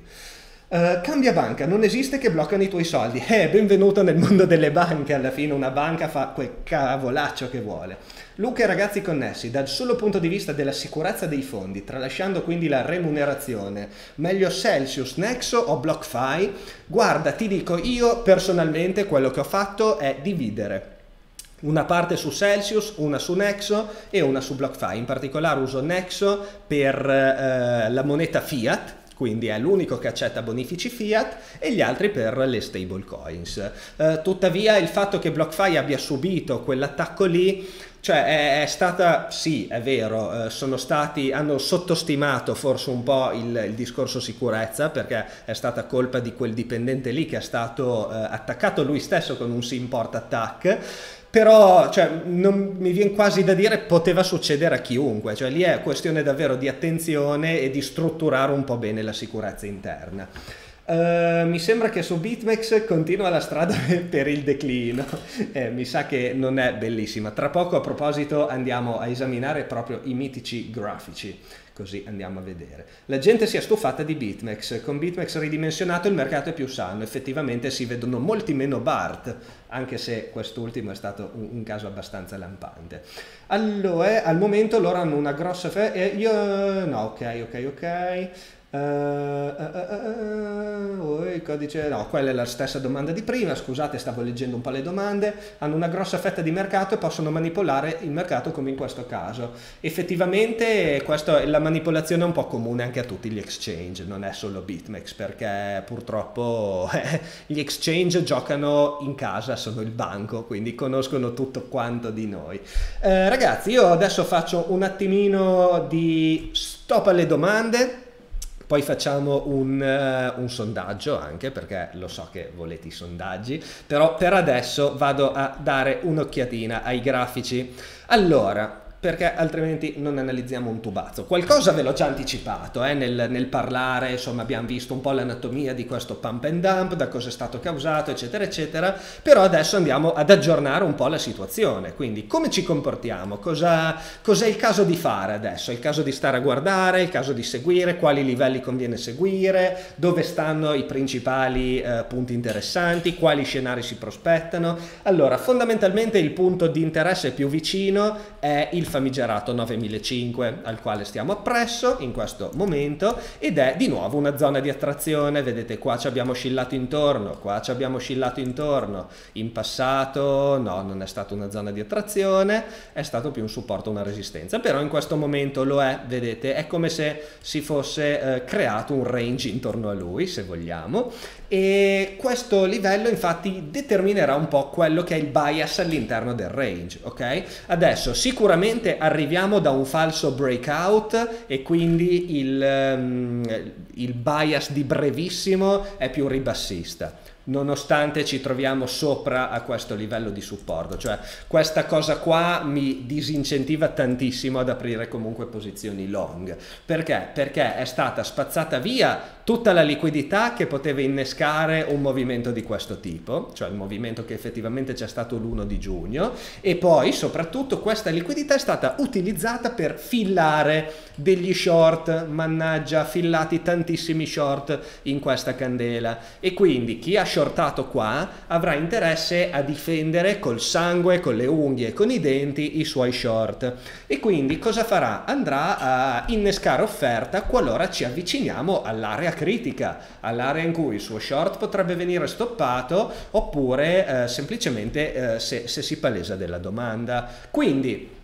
Uh, cambia banca, non esiste che bloccano i tuoi soldi. Eh, benvenuto nel mondo delle banche, alla fine una banca fa quel cavolaccio che vuole. Luca e ragazzi connessi, dal solo punto di vista della sicurezza dei fondi, tralasciando quindi la remunerazione, meglio Celsius, Nexo o BlockFi? Guarda, ti dico, io personalmente quello che ho fatto è dividere una parte su Celsius, una su Nexo e una su BlockFi. In particolare uso Nexo per uh, la moneta fiat, quindi è l'unico che accetta bonifici fiat, e gli altri per le stable coins. Uh, tuttavia il fatto che BlockFi abbia subito quell'attacco lì, cioè è, è stata, sì è vero, uh, sono stati, hanno sottostimato forse un po' il, il discorso sicurezza, perché è stata colpa di quel dipendente lì che è stato uh, attaccato lui stesso con un sim port attack. Però cioè, non, mi viene quasi da dire poteva succedere a chiunque, cioè lì è questione davvero di attenzione e di strutturare un po' bene la sicurezza interna. Uh, mi sembra che su BitMEX continua la strada per il declino, eh, mi sa che non è bellissima. Tra poco a proposito andiamo a esaminare proprio i mitici grafici, così andiamo a vedere. La gente si è stufata di BitMEX, con BitMEX ridimensionato il mercato è più sano, effettivamente si vedono molti meno B A R T, anche se quest'ultimo è stato un, un caso abbastanza lampante. Allora, al momento loro hanno una grossa fe... Eh, io... no, ok, ok, ok... Uh, uh, uh, uh, uh, il codice, no, quella è la stessa domanda di prima, scusate, stavo leggendo un po' le domande. Hanno una grossa fetta di mercato e possono manipolare il mercato come in questo caso. Effettivamente questa, la manipolazione è un po' comune anche a tutti gli exchange, non è solo BitMEX, perché purtroppo eh, gli exchange giocano in casa, sono il banco, quindi conoscono tutto quanto di noi. Eh, ragazzi, io adesso faccio un attimino di stop alle domande. Poi facciamo un, uh, un sondaggio anche, perché lo so che volete i sondaggi, però per adesso vado a dare un'occhiatina ai grafici. Allora, perché altrimenti non analizziamo un tubazzo. Qualcosa ve l'ho già anticipato eh, nel, nel parlare, insomma abbiamo visto un po' l'anatomia di questo pump and dump, da cosa è stato causato, eccetera, eccetera, però adesso andiamo ad aggiornare un po' la situazione, quindi come ci comportiamo, cosa, cos'è il caso di fare adesso, è il caso di stare a guardare, il caso di seguire, quali livelli conviene seguire, dove stanno i principali eh, punti interessanti, quali scenari si prospettano. Allora, fondamentalmente il punto di interesse più vicino è il famigerato novemilacinquecento al quale stiamo appresso in questo momento, ed è di nuovo una zona di attrazione. Vedete, qua ci abbiamo oscillato intorno, qua ci abbiamo oscillato intorno. In passato no, non è stata una zona di attrazione, è stato più un supporto, una resistenza, però in questo momento lo è. Vedete, è come se si fosse eh, creato un range intorno a lui, se vogliamo, e questo livello infatti determinerà un po' quello che è il bias all'interno del range. Ok, adesso sicuramente arriviamo da un falso breakout e quindi il, um, il bias di brevissimo è più ribassista, nonostante ci troviamo sopra a questo livello di supporto. Cioè questa cosa qua mi disincentiva tantissimo ad aprire comunque posizioni long. Perché? Perché è stata spazzata via tutta la liquidità che poteva innescare un movimento di questo tipo, cioè il movimento che effettivamente c'è stato l'primo di giugno, e poi soprattutto questa liquidità è stata utilizzata per fillare degli short. Mannaggia, fillati tantissimi short in questa candela, e quindi chi ha shortato qua avrà interesse a difendere col sangue, con le unghie, con i denti i suoi short, e quindi cosa farà? Andrà a innescare offerta qualora ci avviciniamo all'area critica, all'area in cui il suo short potrebbe venire stoppato, oppure eh, semplicemente eh, se, se si palesa della domanda. Quindi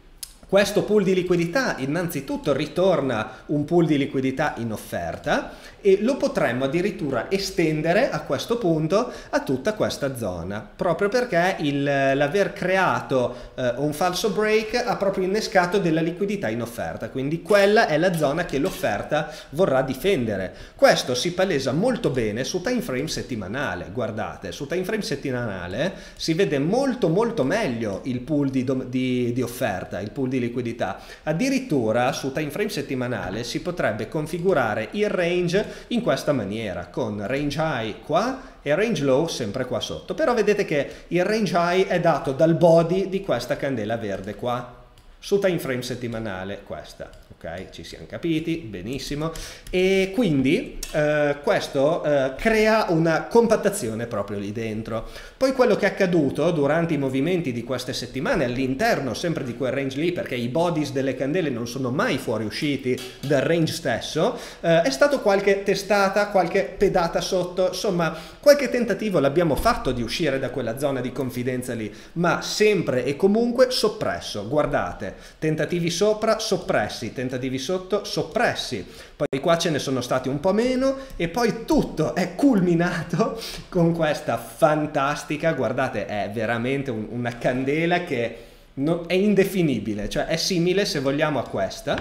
Questo pool di liquidità innanzitutto ritorna un pool di liquidità in offerta e lo potremmo addirittura estendere a questo punto a tutta questa zona, proprio perché l'aver creato eh, un falso break ha proprio innescato della liquidità in offerta, quindi quella è la zona che l'offerta vorrà difendere. Questo si palesa molto bene su time frame settimanale. Guardate, su time frame settimanale si vede molto molto meglio il pool di, di, di offerta, il pool di liquidità. Addirittura su time frame settimanale si potrebbe configurare il range in questa maniera, con range high qua e range low sempre qua sotto. Però vedete che il range high è dato dal body di questa candela verde qua su time frame settimanale, questa, ok? Ci siamo capiti benissimo, e quindi eh, questo eh, crea una compattazione proprio lì dentro. Poi quello che è accaduto durante i movimenti di queste settimane all'interno sempre di quel range lì, perché i bodies delle candele non sono mai fuoriusciti dal range stesso, eh, è stato qualche testata, qualche pedata sotto, insomma qualche tentativo l'abbiamo fatto di uscire da quella zona di confidenza lì, ma sempre e comunque soppresso. Guardate, tentativi sopra, soppressi, tentativi sotto, soppressi, poi qua ce ne sono stati un po' meno e poi tutto è culminato con questa fantastica, guardate, è veramente un, una candela che non, è indefinibile, cioè è simile, se vogliamo, a questa,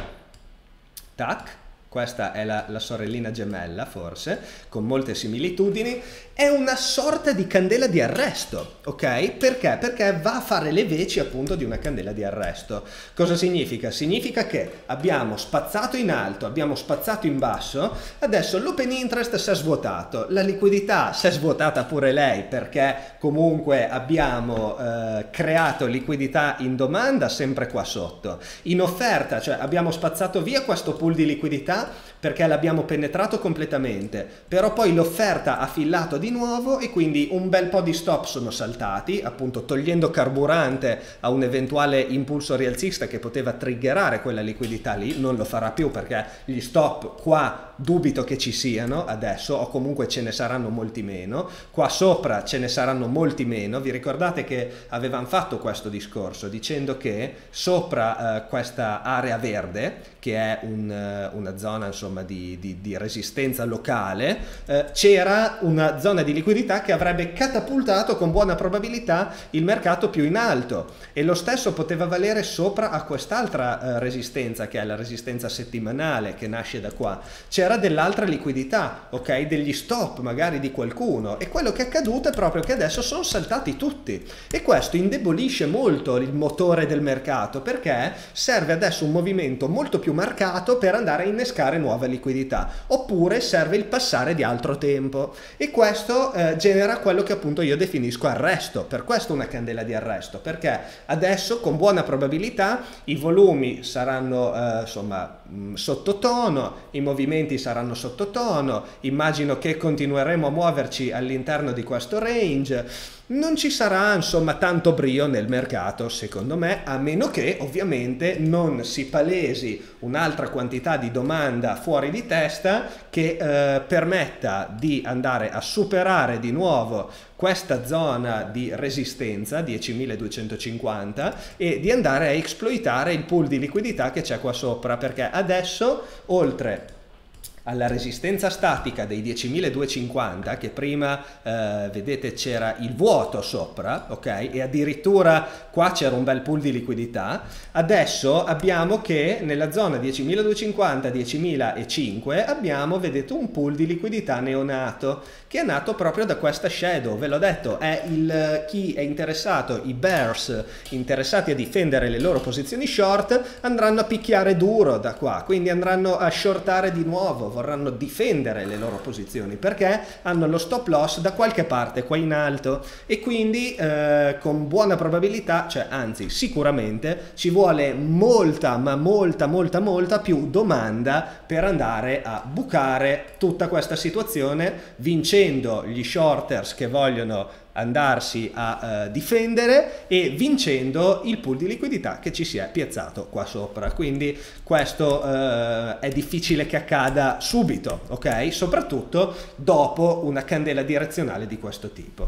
tac, questa è la, la sorellina gemella forse, con molte similitudini. È una sorta di candela di arresto, ok? Perché? Perché va a fare le veci appunto di una candela di arresto. Cosa significa? Significa che abbiamo spazzato in alto, abbiamo spazzato in basso, adesso l'open interest si è svuotato, la liquidità si è svuotata pure lei, perché comunque abbiamo eh, creato liquidità in domanda sempre qua sotto. In offerta, cioè abbiamo spazzato via questo pool di liquidità perché l'abbiamo penetrato completamente, però poi l'offerta ha fillato di nuovo e quindi un bel po' di stop sono saltati, appunto togliendo carburante a un eventuale impulso rialzista che poteva triggerare quella liquidità lì. Non lo farà più perché gli stop qua dubito che ci siano adesso, o comunque ce ne saranno molti meno. Qua sopra ce ne saranno molti meno. Vi ricordate che avevamo fatto questo discorso dicendo che sopra eh, questa area verde, che è un, una zona insomma di, di, di resistenza locale, eh, c'era una zona di liquidità che avrebbe catapultato con buona probabilità il mercato più in alto, e lo stesso poteva valere sopra a quest'altra eh, resistenza, che è la resistenza settimanale che nasce da qua. C'era dell'altra liquidità, ok, degli stop magari di qualcuno, e quello che è accaduto è proprio che adesso sono saltati tutti, e questo indebolisce molto il motore del mercato, perché serve adesso un movimento molto più marcato per andare a innescare nuova liquidità, oppure serve il passare di altro tempo, e questo eh, genera quello che appunto io definisco arresto. Per questo una candela di arresto, perché adesso con buona probabilità i volumi saranno eh, insomma mh, sottotono, i movimenti saranno sottotono, immagino che continueremo a muoverci all'interno di questo range. Non ci sarà insomma tanto brio nel mercato, secondo me, a meno che ovviamente non si palesi un'altra quantità di domanda fuori di testa che eh, permetta di andare a superare di nuovo questa zona di resistenza diecimiladuecentocinquanta e di andare a esploitare il pool di liquidità che c'è qua sopra, perché adesso, oltre alla resistenza statica dei diecimiladuecentocinquanta, che prima eh, vedete c'era il vuoto sopra, ok, e addirittura qua c'era un bel pool di liquidità, adesso abbiamo che nella zona diecimiladuecentocinquanta diecimilacinque abbiamo, vedete, un pool di liquidità neonato che è nato proprio da questa shadow. Ve l'ho detto, è il chi è interessato, i bears interessati a difendere le loro posizioni short andranno a picchiare duro da qua, quindi andranno a shortare di nuovo, vorranno difendere le loro posizioni perché hanno lo stop loss da qualche parte qua in alto, e quindi eh, con buona probabilità, cioè anzi sicuramente, ci vuole molta ma molta molta molta più domanda per andare a bucare tutta questa situazione, vincendo gli shorters che vogliono andarsi a uh, difendere e vincendo il pool di liquidità che ci si è piazzato qua sopra. Quindi questo uh, è difficile che accada subito, ok? Soprattutto dopo una candela direzionale di questo tipo.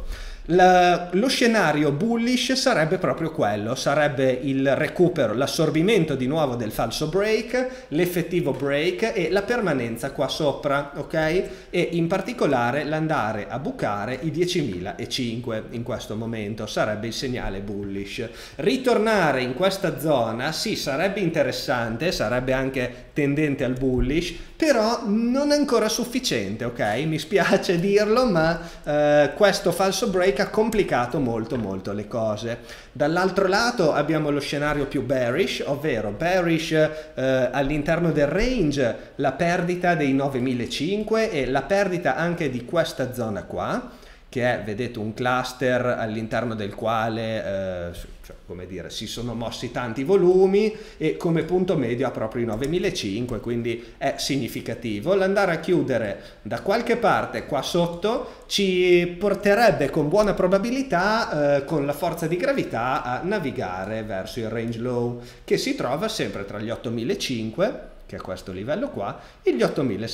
La, lo scenario bullish sarebbe proprio quello, sarebbe il recupero, l'assorbimento di nuovo del falso break, l'effettivo break e la permanenza qua sopra, ok? E in particolare l'andare a bucare i diecimilacinque in questo momento sarebbe il segnale bullish. Ritornare in questa zona sì, sarebbe interessante, sarebbe anche tendente al bullish, però non è ancora sufficiente, ok? Mi spiace dirlo, ma eh, questo falso break ha complicato molto molto le cose. Dall'altro lato abbiamo lo scenario più bearish, ovvero bearish eh, all'interno del range, la perdita dei novemilacinque e la perdita anche di questa zona qua, che è, vedete, un cluster all'interno del quale eh, cioè, come dire, si sono mossi tanti volumi e come punto medio ha proprio i novemilacinque, quindi è significativo. L'andare a chiudere da qualche parte qua sotto ci porterebbe con buona probabilità eh, con la forza di gravità a navigare verso il range low, che si trova sempre tra gli ottomilacinque, che è questo livello qua, e gli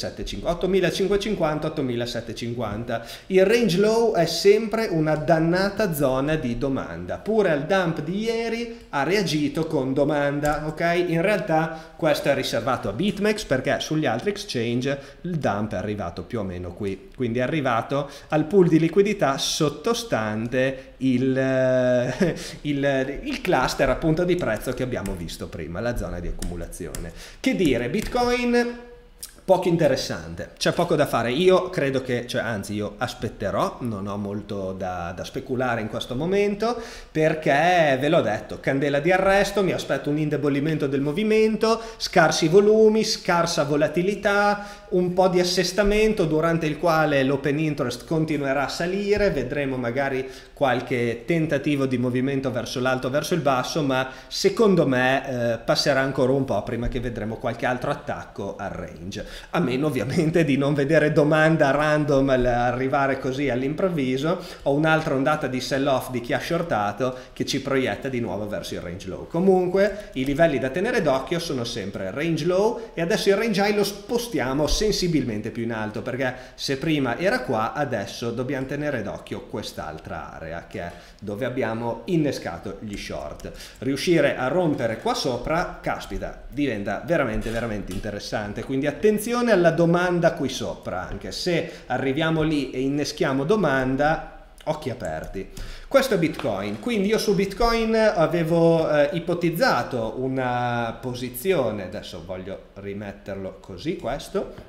ottomilacinquecentocinquanta, ottomilasettecentocinquanta. Il range low è sempre una dannata zona di domanda, pure al dump di ieri ha reagito con domanda, ok? In realtà questo è riservato a BitMEX perché sugli altri exchange il dump è arrivato più o meno qui, quindi è arrivato al pool di liquidità sottostante il, il, il cluster appunto di prezzo che abbiamo visto prima, la zona di accumulazione. Che dire, Bitcoin poco interessante, c'è poco da fare. Io credo che, cioè anzi io aspetterò, non ho molto da, da speculare in questo momento, perché ve l'ho detto, candela di arresto, mi aspetto un indebolimento del movimento, scarsi volumi, scarsa volatilità, un po' di assestamento durante il quale l'open interest continuerà a salire, vedremo magari qualche tentativo di movimento verso l'alto, verso il basso, ma secondo me eh, passerà ancora un po' prima che vedremo qualche altro attacco al range. A meno ovviamente di non vedere domanda random arrivare così all'improvviso o un'altra ondata di sell off di chi ha shortato che ci proietta di nuovo verso il range low. Comunque i livelli da tenere d'occhio sono sempre range low e adesso il range high lo spostiamo sensibilmente più in alto, perché se prima era qua, adesso dobbiamo tenere d'occhio quest'altra area che è dove abbiamo innescato gli short. Riuscire a rompere qua sopra, caspita, diventa veramente veramente interessante, quindi attenzione alla domanda qui sopra, anche se arriviamo lì e inneschiamo domanda, occhi aperti. Questo è Bitcoin, quindi io su Bitcoin avevo eh, ipotizzato una posizione, adesso voglio rimetterlo così, questo,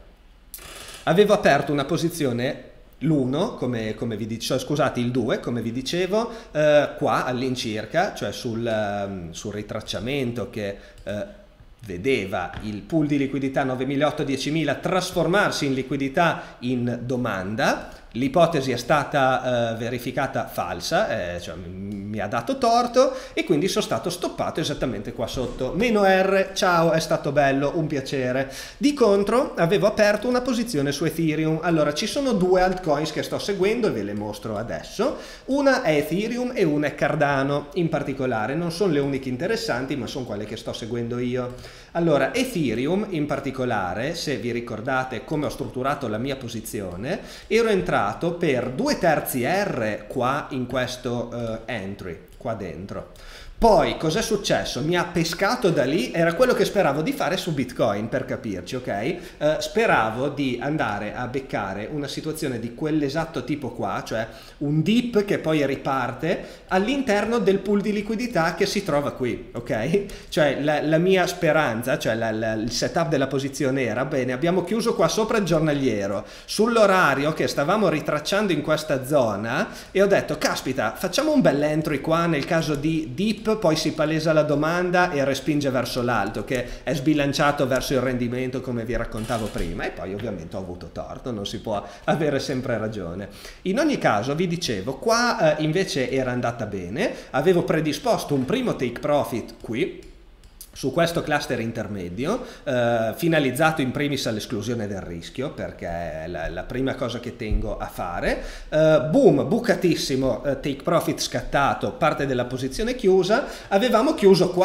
avevo aperto una posizione l'uno, come, come vi dicevo, scusate, il due, come vi dicevo, eh, qua all'incirca, cioè sul, um, sul ritracciamento che eh, vedeva il pool di liquidità novemilaottocento diecimila trasformarsi in liquidità in domanda. L'ipotesi è stata uh, verificata falsa, eh, cioè mi ha dato torto e quindi sono stato stoppato esattamente qua sotto. Meno R, ciao, è stato bello, un piacere. Di contro avevo aperto una posizione su Ethereum. Allora ci sono due altcoins che sto seguendo e ve le mostro adesso. Una è Ethereum e una è Cardano. In particolare non sono le uniche interessanti, ma sono quelle che sto seguendo io. Allora Ethereum in particolare, se vi ricordate come ho strutturato la mia posizione, ero entrato per due terzi R qua in questo uh, entry, qua dentro. Poi cos'è successo? Mi ha pescato da lì, era quello che speravo di fare su Bitcoin, per capirci, ok? Uh, speravo di andare a beccare una situazione di quell'esatto tipo qua, cioè un dip che poi riparte all'interno del pool di liquidità che si trova qui, ok? Cioè la, la mia speranza, cioè la, la, il setup della posizione era, bene, abbiamo chiuso qua sopra il giornaliero, sull'orario che stavamo ritracciando in questa zona e ho detto, caspita, facciamo un bel entry qua nel caso di dip, poi si palesa la domanda e respinge verso l'alto, che è sbilanciato verso il rendimento come vi raccontavo prima, e poi ovviamente ho avuto torto, non si può avere sempre ragione. In ogni caso vi dicevo, qua eh, invece era andata bene, avevo predisposto un primo take profit qui su questo cluster intermedio, eh, finalizzato in primis all'esclusione del rischio, perché è la, la prima cosa che tengo a fare. Eh, boom, bucatissimo, eh, take profit scattato, parte della posizione chiusa, avevamo chiuso qua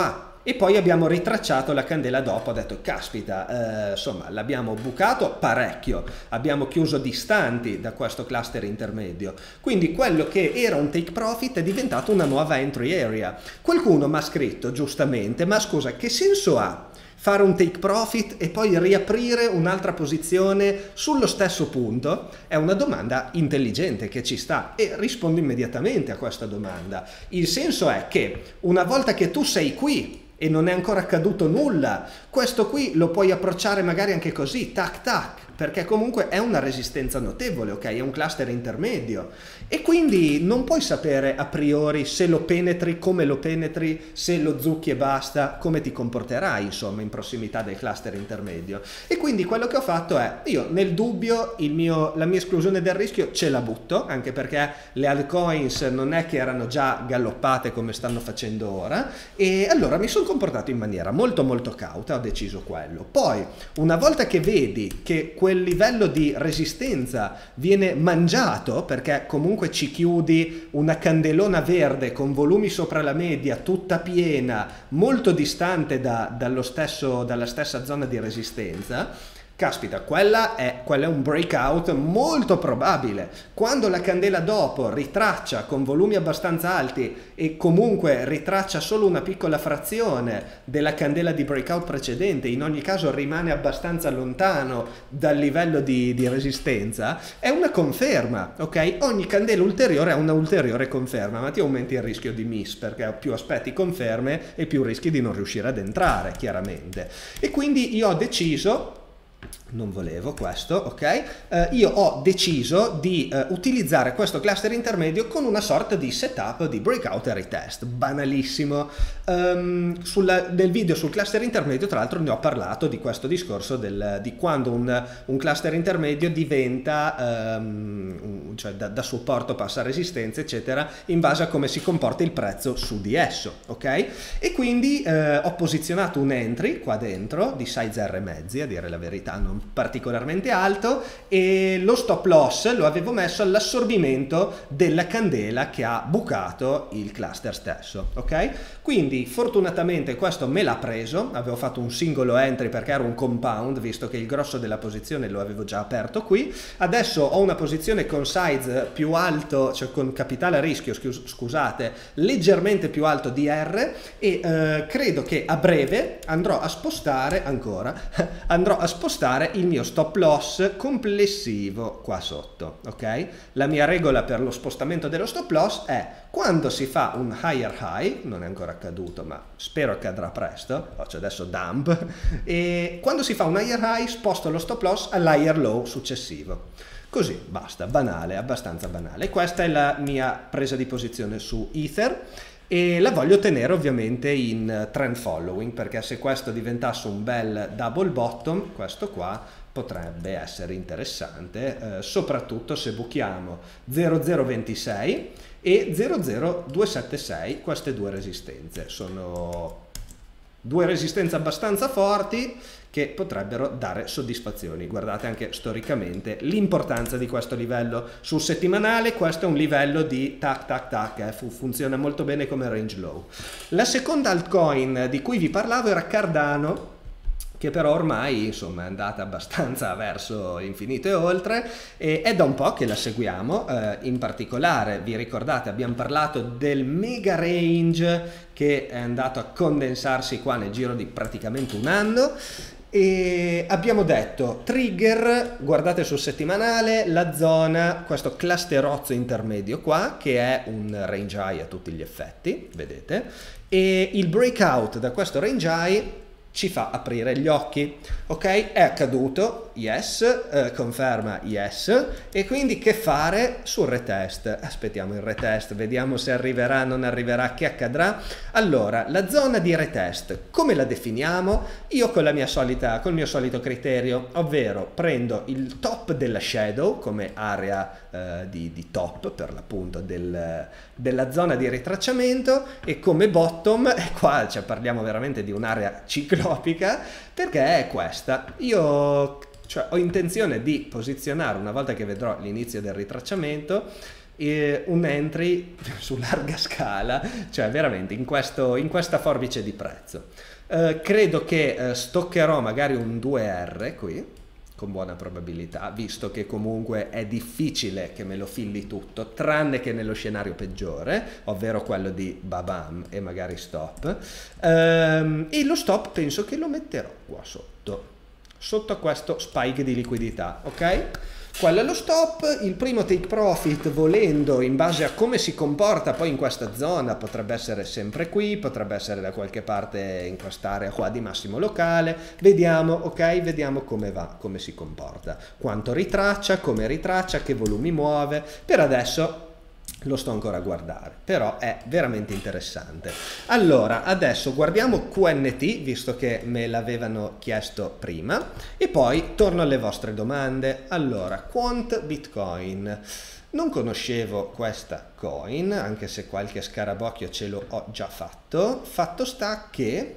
e poi abbiamo ritracciato la candela dopo. Ho detto caspita, eh, insomma l'abbiamo bucato parecchio, abbiamo chiuso distanti da questo cluster intermedio, quindi quello che era un take profit è diventato una nuova entry area. Qualcuno mi ha scritto giustamente: ma scusa, che senso ha fare un take profit e poi riaprire un'altra posizione sullo stesso punto? È una domanda intelligente che ci sta, e rispondo immediatamente a questa domanda. Il senso è che una volta che tu sei qui e non è ancora accaduto nulla, questo qui lo puoi approcciare magari anche così, tac tac, perché comunque è una resistenza notevole, ok? È un cluster intermedio, e quindi non puoi sapere a priori se lo penetri, come lo penetri, se lo zucchi e basta, come ti comporterai insomma in prossimità del cluster intermedio. E quindi quello che ho fatto è, io nel dubbio il mio, la mia esclusione del rischio ce la butto, anche perché le altcoins non è che erano già galoppate come stanno facendo ora, e allora mi sono comportato in maniera molto molto cauta, ho deciso quello. Poi una volta che vedi che quel livello di resistenza viene mangiato, perché comunque ci chiudi una candelona verde con volumi sopra la media tutta piena, molto distante da, dallo stesso, dalla stessa zona di resistenza, caspita, quella è, quella è un breakout molto probabile. Quando la candela dopo ritraccia con volumi abbastanza alti e comunque ritraccia solo una piccola frazione della candela di breakout precedente, in ogni caso rimane abbastanza lontano dal livello di, di resistenza, è una conferma, ok? Ogni candela ulteriore è una ulteriore conferma, ma ti aumenti il rischio di miss, perché più aspetti conferme e più rischi di non riuscire ad entrare, chiaramente. E quindi io ho deciso, non volevo questo, ok? Uh, io ho deciso di uh, utilizzare questo cluster intermedio con una sorta di setup di breakout e retest, banalissimo. Um, sulla, del video sul cluster intermedio, tra l'altro, ne ho parlato di questo discorso del, di quando un, un cluster intermedio diventa, um, cioè da, da supporto passa a resistenza, eccetera, in base a come si comporta il prezzo su di esso, ok? E quindi uh, ho posizionato un entry qua dentro di size R mezzi, a dire la verità, non particolarmente alto, e lo stop loss lo avevo messo all'assorbimento della candela che ha bucato il cluster stesso, ok? Quindi fortunatamente questo me l'ha preso, avevo fatto un singolo entry perché era un compound, visto che il grosso della posizione lo avevo già aperto qui. Adesso ho una posizione con size più alto, cioè con capitale a rischio, scusate, leggermente più alto di R, e eh, credo che a breve andrò a spostare ancora andrò a spostare il mio stop loss complessivo qua sotto, ok? La mia regola per lo spostamento dello stop loss è: quando si fa un higher high, non è ancora accaduto ma spero accadrà presto, oh, c'è adesso dump, e quando si fa un higher high sposto lo stop loss all'higher low successivo. Così, basta, banale, abbastanza banale. Questa è la mia presa di posizione su Ether, e la voglio tenere ovviamente in trend following, perché se questo diventasse un bel double bottom, questo qua potrebbe essere interessante, eh, soprattutto se buchiamo zero zero ventisei e zero zero duecentosettantasei, queste due resistenze. Sono due resistenze abbastanza forti che potrebbero dare soddisfazioni. Guardate anche storicamente l'importanza di questo livello sul settimanale. Questo è un livello di tac tac tac, eh, funziona molto bene come range low. La seconda altcoin di cui vi parlavo era Cardano, che però ormai insomma è andata abbastanza verso l'infinito e oltre, e è da un po' che la seguiamo. Eh, in particolare, vi ricordate, abbiamo parlato del mega range che è andato a condensarsi qua nel giro di praticamente un anno, e abbiamo detto trigger, guardate sul settimanale, la zona, questo clusterozzo intermedio qua, che è un range high a tutti gli effetti, vedete, e il breakout da questo range high ci fa aprire gli occhi, ok? È accaduto, yes, eh, conferma, yes, e quindi che fare sul retest? Aspettiamo il retest, vediamo se arriverà, non arriverà, che accadrà. Allora, la zona di retest, come la definiamo? Io con la mia solita, col mio solito criterio, ovvero prendo il top della shadow come area eh, di, di top, per l'appunto, del, della zona di ritracciamento, e come bottom, e qua cioè, parliamo veramente di un'area ciclopica, perché è questa. Io cioè, ho intenzione di posizionare, una volta che vedrò l'inizio del ritracciamento, e un entry su larga scala, cioè veramente in, questo, in questa forbice di prezzo. Uh, credo che uh, stoccherò magari un due R qui, con buona probabilità, visto che comunque è difficile che me lo filli tutto, tranne che nello scenario peggiore, ovvero quello di babam e magari stop. Ehm, e lo stop penso che lo metterò qua sotto, sotto a questo spike di liquidità, ok? Quello è lo stop. Il primo take profit, volendo, in base a come si comporta poi in questa zona, potrebbe essere sempre qui, potrebbe essere da qualche parte in quest'area qua di massimo locale. Vediamo, ok? Vediamo come va, come si comporta, quanto ritraccia, come ritraccia, che volumi muove. Per adesso lo sto ancora a guardare, però è veramente interessante. Allora, adesso guardiamo Q N T, visto che me l'avevano chiesto prima, e poi torno alle vostre domande. Allora, Quant Bitcoin. Non conoscevo questa coin, anche se qualche scarabocchio ce l'ho già fatto. Fatto sta che...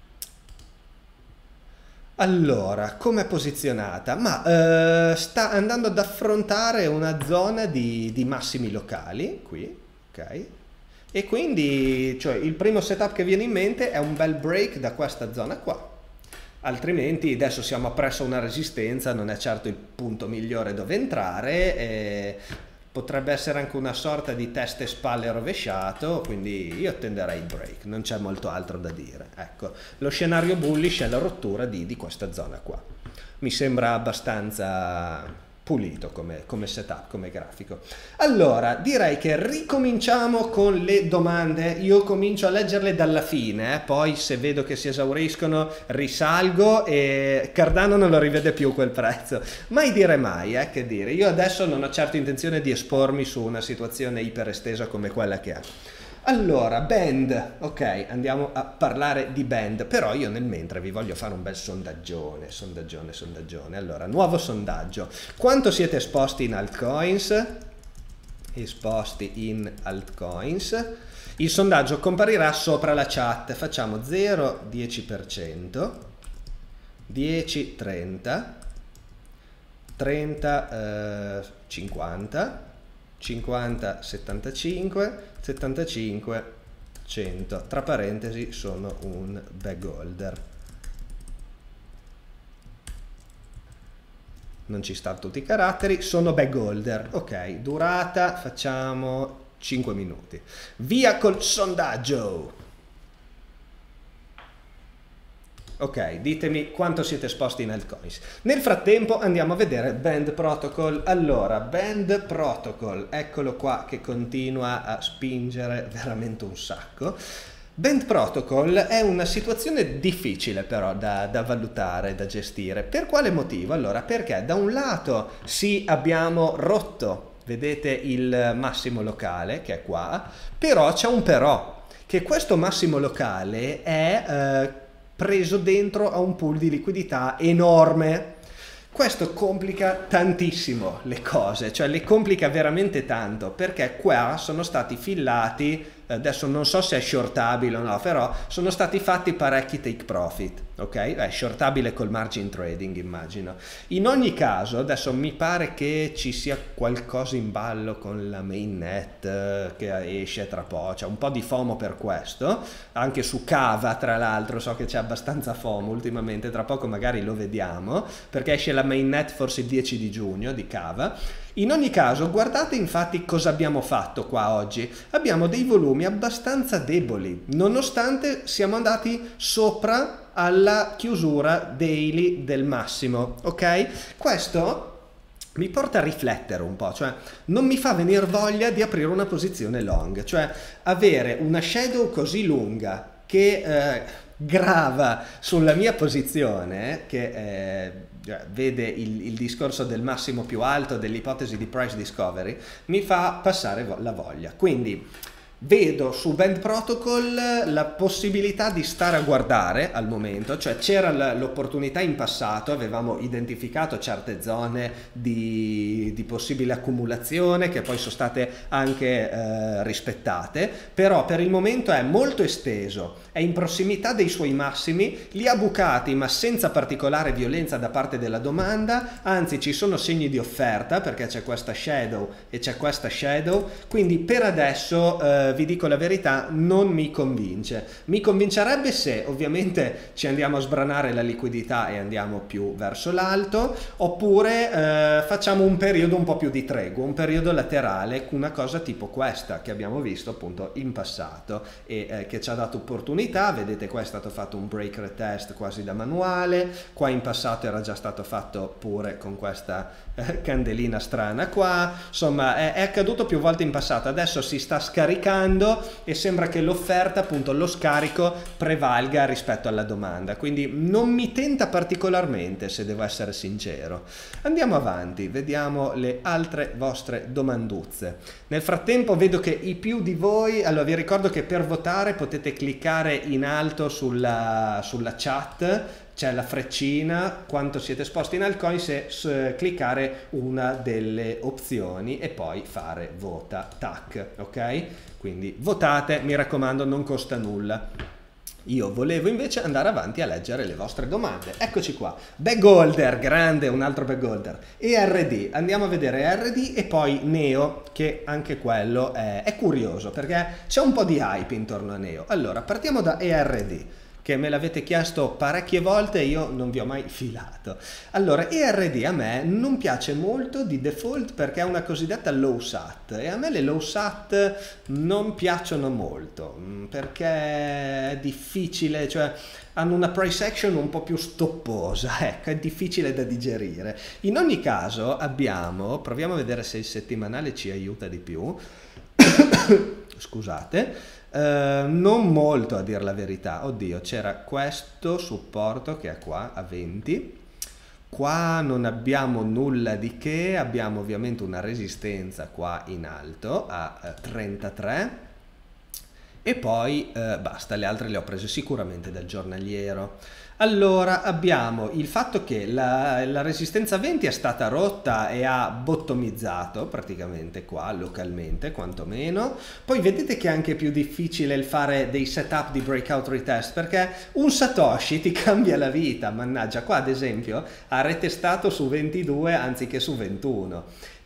Allora, come è posizionata? Ma eh, sta andando ad affrontare una zona di, di massimi locali, qui, ok? E quindi, cioè, il primo setup che viene in mente è un bel break da questa zona qua. Altrimenti, adesso siamo presso una resistenza, non è certo il punto migliore dove entrare, e potrebbe essere anche una sorta di testa e spalle rovesciato, quindi io tenderei il break, non c'è molto altro da dire. Ecco, lo scenario bullish è la rottura di, di questa zona qua. Mi sembra abbastanza pulito come, come setup, come grafico. Allora, direi che ricominciamo con le domande. Io comincio a leggerle dalla fine, eh? Poi se vedo che si esauriscono risalgo, e Cardano non lo rivede più quel prezzo. Mai dire mai, eh? Che dire. Io adesso non ho certo intenzione di espormi su una situazione iper estesa come quella che è. Allora, band, ok, andiamo a parlare di band, però io nel mentre vi voglio fare un bel sondaggione, sondaggione, sondaggione. Allora, nuovo sondaggio. Quanto siete esposti in altcoins? Esposti in altcoins. Il sondaggio comparirà sopra la chat. Facciamo zero, dieci per cento, dieci, trenta, trenta, cinquanta, cinquanta, settantacinque, settantacinque, cento. Tra parentesi sono un bag holder. Non ci stanno tutti i caratteri, sono bag holder. Ok, durata facciamo cinque minuti. Via col sondaggio. Ok, ditemi quanto siete esposti in altcoins. Nel frattempo andiamo a vedere Band Protocol. Allora, Band Protocol, eccolo qua che continua a spingere veramente un sacco. Band Protocol è una situazione difficile però da, da valutare, da gestire. Per quale motivo? Allora, perché da un lato sì, abbiamo rotto, vedete, il massimo locale che è qua, però c'è un però, che questo massimo locale è... Eh, preso dentro a un pool di liquidità enorme. Questo complica tantissimo le cose, cioè le complica veramente tanto, perché qua sono stati fillati, adesso non so se è shortabile o no, però sono stati fatti parecchi take profit, ok? È shortabile col margin trading, immagino. In ogni caso, adesso mi pare che ci sia qualcosa in ballo con la mainnet eh, che esce tra poco, c'è un po' di FOMO per questo, anche su Cava tra l'altro, so che c'è abbastanza FOMO ultimamente, tra poco magari lo vediamo, perché esce la mainnet forse il dieci di giugno di Cava. In ogni caso, guardate infatti cosa abbiamo fatto qua oggi. Abbiamo dei volumi abbastanza deboli, nonostante siamo andati sopra alla chiusura daily del massimo, ok? Questo mi porta a riflettere un po', cioè non mi fa venire voglia di aprire una posizione long, cioè avere una shadow così lunga che eh, grava sulla mia posizione, che eh, vede il, il discorso del massimo più alto, dell'ipotesi di price discovery, mi fa passare la voglia. Quindi Vedo su Band Protocol la possibilità di stare a guardare al momento, cioè c'era l'opportunità in passato, avevamo identificato certe zone di, di possibile accumulazione che poi sono state anche eh, rispettate, però per il momento è molto esteso, è in prossimità dei suoi massimi, li ha bucati ma senza particolare violenza da parte della domanda, anzi ci sono segni di offerta perché c'è questa shadow e c'è questa shadow, quindi per adesso eh, vi dico la verità, non mi convince. Mi convincerebbe se ovviamente ci andiamo a sbranare la liquidità e andiamo più verso l'alto, oppure eh, facciamo un periodo un po' più di tregua, un periodo laterale, una cosa tipo questa che abbiamo visto appunto in passato e eh, che ci ha dato opportunità. Vedete, qua è stato fatto un break retest quasi da manuale, qua in passato era già stato fatto pure con questa eh, candelina strana qua, insomma è, è accaduto più volte in passato, adesso si sta scaricando e sembra che l'offerta, appunto lo scarico, prevalga rispetto alla domanda, quindi non mi tenta particolarmente, se devo essere sincero. Andiamo avanti, vediamo le altre vostre domanduzze. Nel frattempo vedo che i più di voi, allora vi ricordo che per votare potete cliccare in alto sulla, sulla chat, c'è la freccina, quanto siete esposti in altcoins, e cliccare una delle opzioni e poi fare vota, tac, ok? Quindi votate, mi raccomando, non costa nulla. Io volevo invece andare avanti a leggere le vostre domande. Eccoci qua. Bagholder, grande, un altro bagholder. E R D, andiamo a vedere E R D e poi Neo, che anche quello è, è curioso perché c'è un po' di hype intorno a Neo. Allora, partiamo da E R D, che me l'avete chiesto parecchie volte e io non vi ho mai filato. Allora, E R D a me non piace molto di default perché è una cosiddetta low sat e a me le low sat non piacciono molto perché è difficile, cioè hanno una price action un po' più stopposa, ecco, è difficile da digerire. In ogni caso abbiamo, proviamo a vedere se il settimanale ci aiuta di più, scusate, Uh, non molto a dir la verità. Oddio, c'era questo supporto che è qua a venti, qua non abbiamo nulla di che, abbiamo ovviamente una resistenza qua in alto a uh, trentatré e poi uh, basta, le altre le ho prese sicuramente dal giornaliero. Allora abbiamo il fatto che la, la resistenza venti è stata rotta e ha bottomizzato praticamente qua localmente quantomeno. Poi vedete che è anche più difficile il fare dei setup di breakout retest perché un Satoshi ti cambia la vita, mannaggia. Qua ad esempio ha retestato su ventidue anziché su ventuno.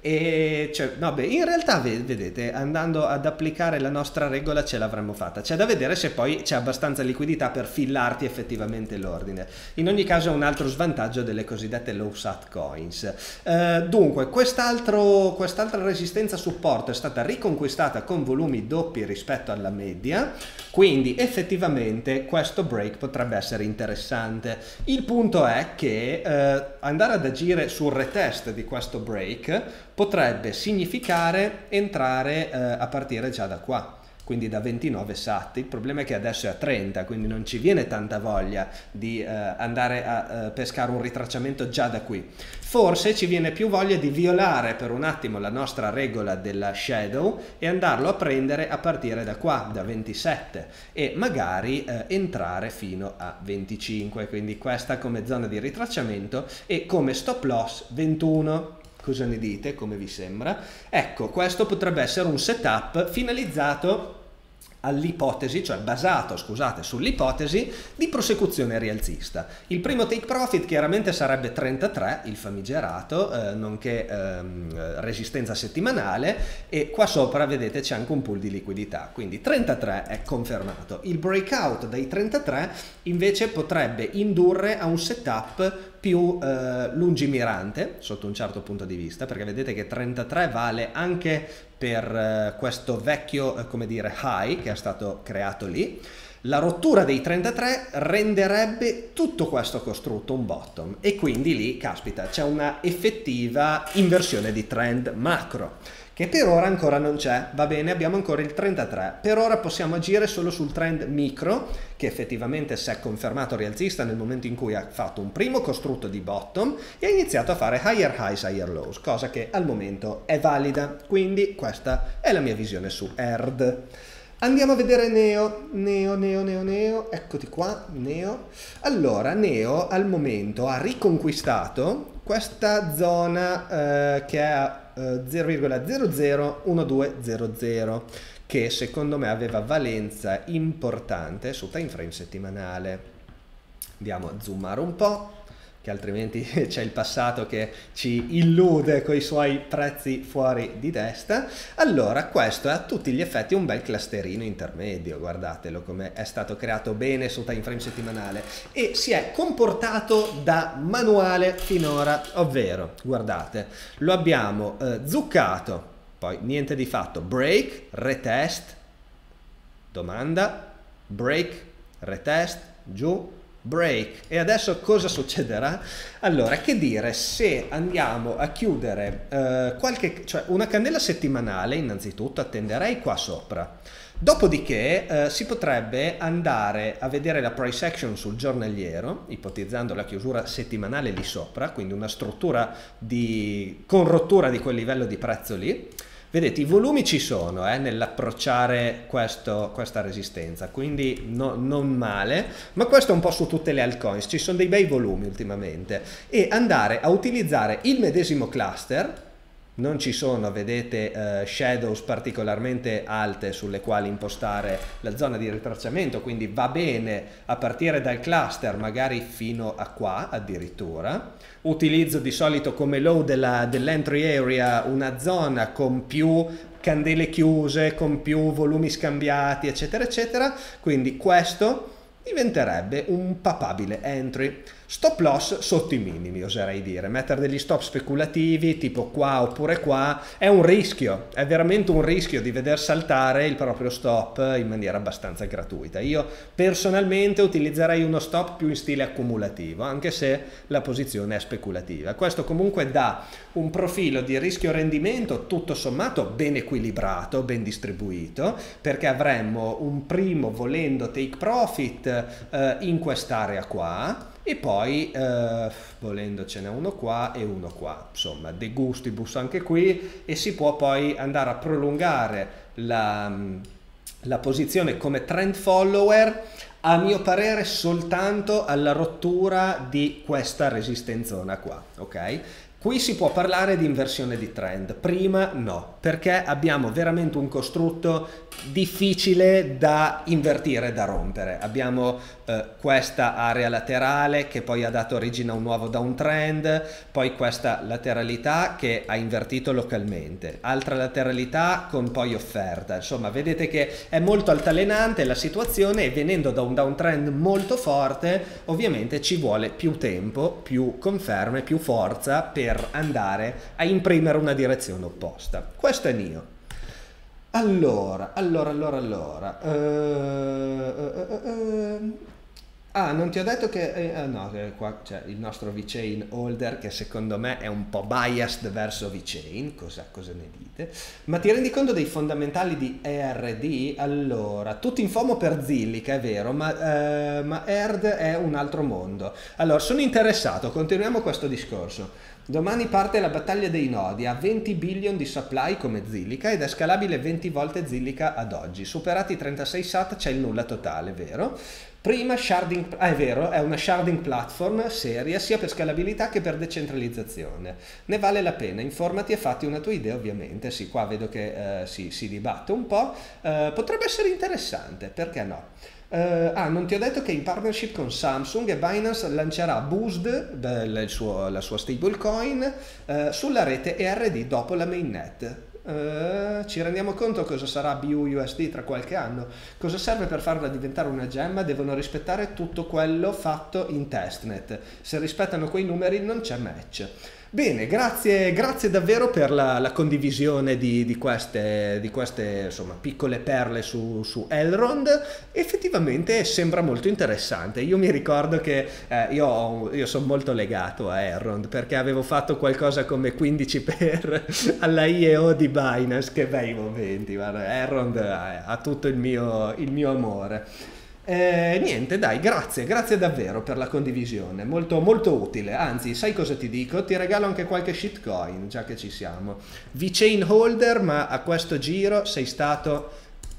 E cioè, vabbè, in realtà vedete, andando ad applicare la nostra regola ce l'avremmo fatta. C'è da vedere se poi c'è abbastanza liquidità per fillarti effettivamente l'ordine. In ogni caso è un altro svantaggio delle cosiddette low sat coins. Eh, dunque, quest'altro, quest'altra resistenza supporto è stata riconquistata con volumi doppi rispetto alla media, quindi effettivamente questo break potrebbe essere interessante. Il punto è che eh, andare ad agire sul retest di questo break potrebbe significare entrare eh, a partire già da qua, quindi da ventinove sat. Il problema è che adesso è a trenta, quindi non ci viene tanta voglia di eh, andare a eh, pescare un ritracciamento già da qui. Forse ci viene più voglia di violare per un attimo la nostra regola della shadow e andarlo a prendere a partire da qua, da ventisette, e magari eh, entrare fino a venticinque, quindi questa come zona di ritracciamento e come stop loss ventuno. Cosa ne dite? Come vi sembra? Ecco, questo potrebbe essere un setup finalizzato all'ipotesi, cioè basato, scusate, sull'ipotesi di prosecuzione rialzista. Il primo take profit chiaramente sarebbe trentatré, il famigerato, eh, nonché ehm, resistenza settimanale, e qua sopra vedete c'è anche un pool di liquidità, quindi trentatré è confermato. Il breakout dai trentatré invece potrebbe indurre a un setup più eh, lungimirante sotto un certo punto di vista, perché vedete che trentatré vale anche per eh, questo vecchio, eh, come dire, high che è stato creato lì. La rottura dei trentatré renderebbe tutto questo costrutto un bottom e quindi lì, caspita, c'è una effettiva inversione di trend macro, che per ora ancora non c'è. Va bene, abbiamo ancora il trentatré, per ora possiamo agire solo sul trend micro, che effettivamente si è confermato rialzista nel momento in cui ha fatto un primo costrutto di bottom e ha iniziato a fare higher highs, higher lows, cosa che al momento è valida. Quindi questa è la mia visione su E R D. Andiamo a vedere Neo, Neo, Neo, Neo, Neo, eccoti qua, Neo. Allora, Neo al momento ha riconquistato questa zona eh, che è a eh, zero virgola zero zero uno due zero zero, che secondo me aveva valenza importante sul time frame settimanale. Andiamo a zoomare un po', che altrimenti c'è il passato che ci illude con i suoi prezzi fuori di testa. Allora, questo è a tutti gli effetti un bel clusterino intermedio, guardatelo come è stato creato bene su time frame settimanale e si è comportato da manuale finora, ovvero, guardate, lo abbiamo eh, zuccato, poi niente di fatto, break, retest, domanda, break, retest, giù, break. E adesso cosa succederà? Allora, che dire, se andiamo a chiudere eh, qualche, cioè una candela settimanale, innanzitutto attenderei qua sopra. Dopodiché eh, si potrebbe andare a vedere la price action sul giornaliero, ipotizzando la chiusura settimanale lì sopra, quindi una struttura di, con rottura di quel livello di prezzo lì. Vedete, i volumi ci sono eh, nell'approcciare questa resistenza, quindi no, non male, ma questo è un po' su tutte le altcoins, ci sono dei bei volumi ultimamente, e andare a utilizzare il medesimo cluster. Non ci sono, vedete, uh, shadows particolarmente alte sulle quali impostare la zona di ritracciamento, quindi va bene a partire dal cluster magari fino a qua addirittura. Utilizzo di solito come low dell'entry area una zona con più candele chiuse, con più volumi scambiati, eccetera, eccetera, quindi questo diventerebbe un papabile entry. Stop loss sotto i minimi, oserei dire. Mettere degli stop speculativi tipo qua oppure qua è un rischio, è veramente un rischio di veder saltare il proprio stop in maniera abbastanza gratuita. Io personalmente utilizzerei uno stop più in stile accumulativo, anche se la posizione è speculativa. Questo comunque dà un profilo di rischio-rendimento tutto sommato ben equilibrato, ben distribuito, perché avremmo un primo, volendo, take profit eh, in quest'area qua, e poi eh, volendo ce n'è uno qua e uno qua, insomma de gustibus anche qui, e si può poi andare a prolungare la, la posizione come trend follower, a mio parere soltanto alla rottura di questa resistenzona qua, ok? Qui si può parlare di inversione di trend, prima no, perché abbiamo veramente un costrutto difficile da invertire, da rompere. Abbiamo eh, questa area laterale che poi ha dato origine a un nuovo downtrend, poi questa lateralità che ha invertito localmente, altra lateralità con poi offerta. Insomma, vedete che è molto altalenante la situazione, e venendo da un downtrend molto forte ovviamente ci vuole più tempo, più conferme, più forza per andare a imprimere una direzione opposta. Questo è Neo. Allora, allora, allora, allora. Uh, uh, uh, uh. Ah, non ti ho detto che... Eh, no, qua c'è il nostro VeChain holder che secondo me è un po' biased verso VeChain, cosa, cosa ne dite? Ma ti rendi conto dei fondamentali di E R D? Allora, tutto in FOMO per Zilliqa, è vero, ma, eh, ma E R D è un altro mondo. Allora, sono interessato, continuiamo questo discorso. Domani parte la battaglia dei nodi a venti billion di supply come Zilliqa ed è scalabile venti volte Zilliqa ad oggi. Superati i trentasei sat c'è il nulla totale, vero? Prima sharding, ah, è vero, è una sharding platform seria sia per scalabilità che per decentralizzazione. Ne vale la pena, informati e fatti una tua idea ovviamente. Sì, qua vedo che eh, si, si dibatte un po', eh, potrebbe essere interessante, perché no? Uh, ah, non ti ho detto che in partnership con Samsung e Binance lancerà Boost, il suo, la sua stablecoin, uh, sulla rete E R D dopo la mainnet. Uh, ci rendiamo conto cosa sarà B U U S D tra qualche anno? Cosa serve per farla diventare una gemma? Devono rispettare tutto quello fatto in testnet. Se rispettano quei numeri non c'è match. Bene, grazie, grazie davvero per la, la condivisione di, di queste, di queste insomma, piccole perle su, su Elrond. Effettivamente sembra molto interessante. Io mi ricordo che eh, io, io sono molto legato a Elrond perché avevo fatto qualcosa come quindici per alla I E O di Binance, che bei momenti, guarda, Elrond ha, ha tutto il mio, il mio amore. Eh, niente, dai, grazie, grazie davvero per la condivisione, molto, molto utile. Anzi, sai cosa ti dico? Ti regalo anche qualche shitcoin, già che ci siamo. VeChain holder, ma a questo giro sei stato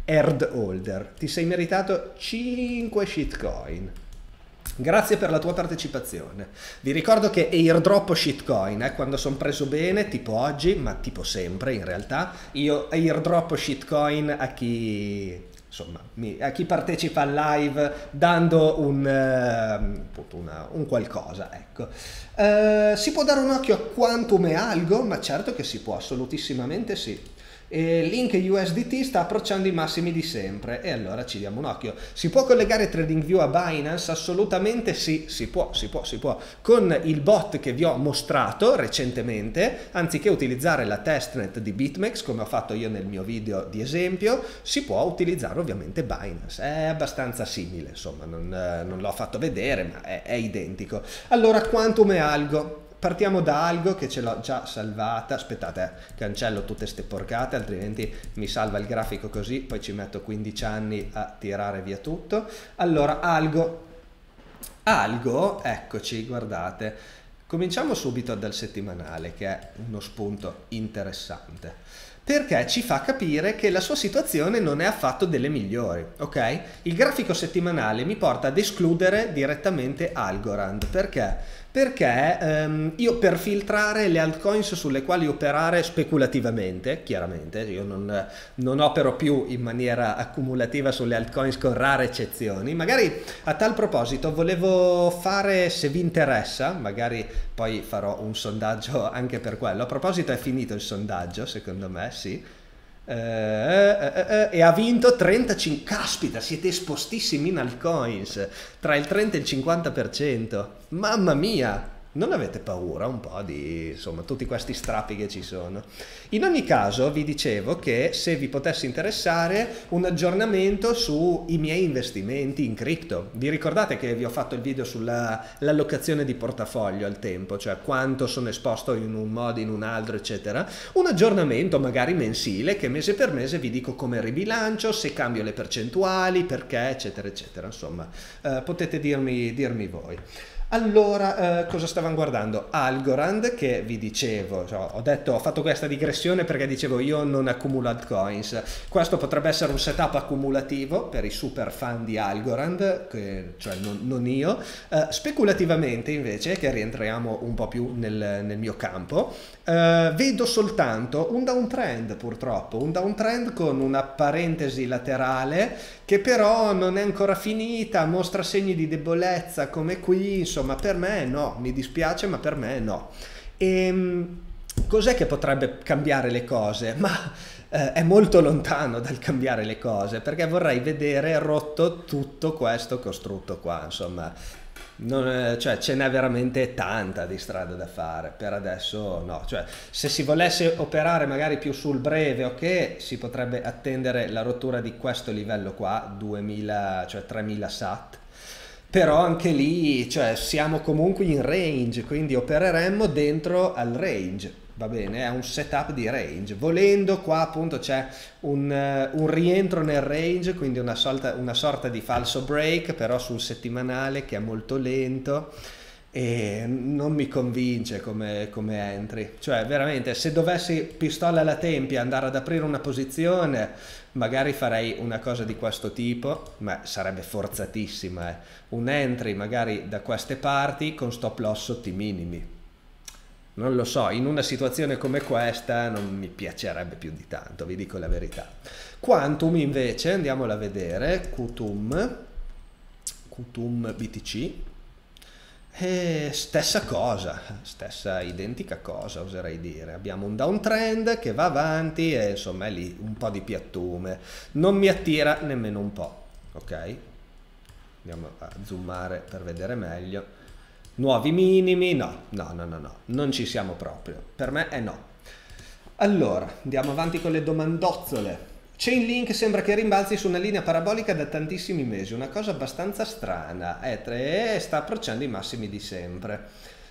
Herd Holder, ti sei meritato cinque shitcoin. Grazie per la tua partecipazione. Vi ricordo che airdroppo shitcoin, eh, quando sono preso bene, tipo oggi, ma tipo sempre in realtà, io airdroppo shitcoin a chi, insomma, mi, a chi partecipa al live dando un, uh, una, un qualcosa, ecco. Uh, si può dare un occhio a Quantum e Algo? Ma certo che si può, assolutissimamente sì. E Link U S D T sta approcciando i massimi di sempre e allora ci diamo un occhio. Si può collegare TradingView a Binance? Assolutamente sì, si può, si può, si può. Con il bot che vi ho mostrato recentemente, anziché utilizzare la testnet di BitMEX come ho fatto io nel mio video di esempio, si può utilizzare ovviamente Binance. È abbastanza simile, insomma, non, non l'ho fatto vedere, ma è, è identico. Allora, Quantum e Algo. Partiamo da Algo, che ce l'ho già salvata. Aspettate, eh, cancello tutte ste porcate, altrimenti mi salva il grafico così, poi ci metto quindici anni a tirare via tutto. Allora, Algo. Algo, eccoci, guardate. Cominciamo subito dal settimanale, che è uno spunto interessante, perché ci fa capire che la sua situazione non è affatto delle migliori, ok? Il grafico settimanale mi porta ad escludere direttamente Algorand, perché? Perché ehm, io per filtrare le altcoins sulle quali operare speculativamente, chiaramente, io non, non opero più in maniera accumulativa sulle altcoins con rare eccezioni, magari a tal proposito volevo fare, se vi interessa, magari poi farò un sondaggio anche per quello. A proposito, è finito il sondaggio, secondo me, sì. Eh, eh, eh, e ha vinto trentacinque. Caspita, siete espostissimi in altcoins, tra il trenta e il cinquanta per cento. Mamma mia! Non avete paura un po' di, insomma, tutti questi strappi che ci sono? In ogni caso vi dicevo che se vi potesse interessare un aggiornamento sui miei investimenti in cripto. Vi ricordate che vi ho fatto il video sull'allocazione di portafoglio al tempo, cioè quanto sono esposto in un modo, in un altro, eccetera? Un aggiornamento magari mensile che mese per mese vi dico come ribilancio, se cambio le percentuali, perché, eccetera, eccetera. Insomma, eh, potete dirmi, dirmi voi. Allora, eh, cosa stavamo guardando? Algorand, che vi dicevo, cioè, ho detto, ho fatto questa digressione perché dicevo io non accumulo altcoins. Questo potrebbe essere un setup accumulativo per i super fan di Algorand, che, cioè non, non io. Eh, speculativamente invece, che rientriamo un po' più nel, nel mio campo, eh, vedo soltanto un downtrend purtroppo, un downtrend con una parentesi laterale che però non è ancora finita, mostra segni di debolezza come qui, insomma per me no, mi dispiace ma per me no. E cos'è che potrebbe cambiare le cose? Ma eh, è molto lontano dal cambiare le cose, perché vorrei vedere rotto tutto questo costrutto qua, insomma. Non, cioè ce n'è veramente tanta di strada da fare, per adesso no, cioè se si volesse operare magari più sul breve, ok, si potrebbe attendere la rottura di questo livello qua, duemila, cioè tremila sat, però anche lì, cioè siamo comunque in range, quindi opereremmo dentro al range. Va bene, è un setup di range. Volendo, qua appunto c'è un, uh, un rientro nel range, quindi una sorta, una sorta di falso break, però sul settimanale che è molto lento e non mi convince come, come entry. Cioè veramente, se dovessi pistola alla tempia andare ad aprire una posizione, magari farei una cosa di questo tipo, ma sarebbe forzatissima. Eh. Un entry magari da queste parti con stop loss sotto i minimi. Non lo so, in una situazione come questa non mi piacerebbe più di tanto, vi dico la verità. Quantum invece, andiamola a vedere, Q T U M, Q T U M B T C, e stessa cosa, stessa identica cosa oserei dire. Abbiamo un downtrend che va avanti e insomma è lì un po' di piattume, non mi attira nemmeno un po', ok? Andiamo a zoomare per vedere meglio. Nuovi minimi, no, no, no, no, no, non ci siamo proprio, per me è no. Allora, andiamo avanti con le domandozzole. Chainlink sembra che rimbalzi su una linea parabolica da tantissimi mesi, una cosa abbastanza strana, e sta approcciando i massimi di sempre.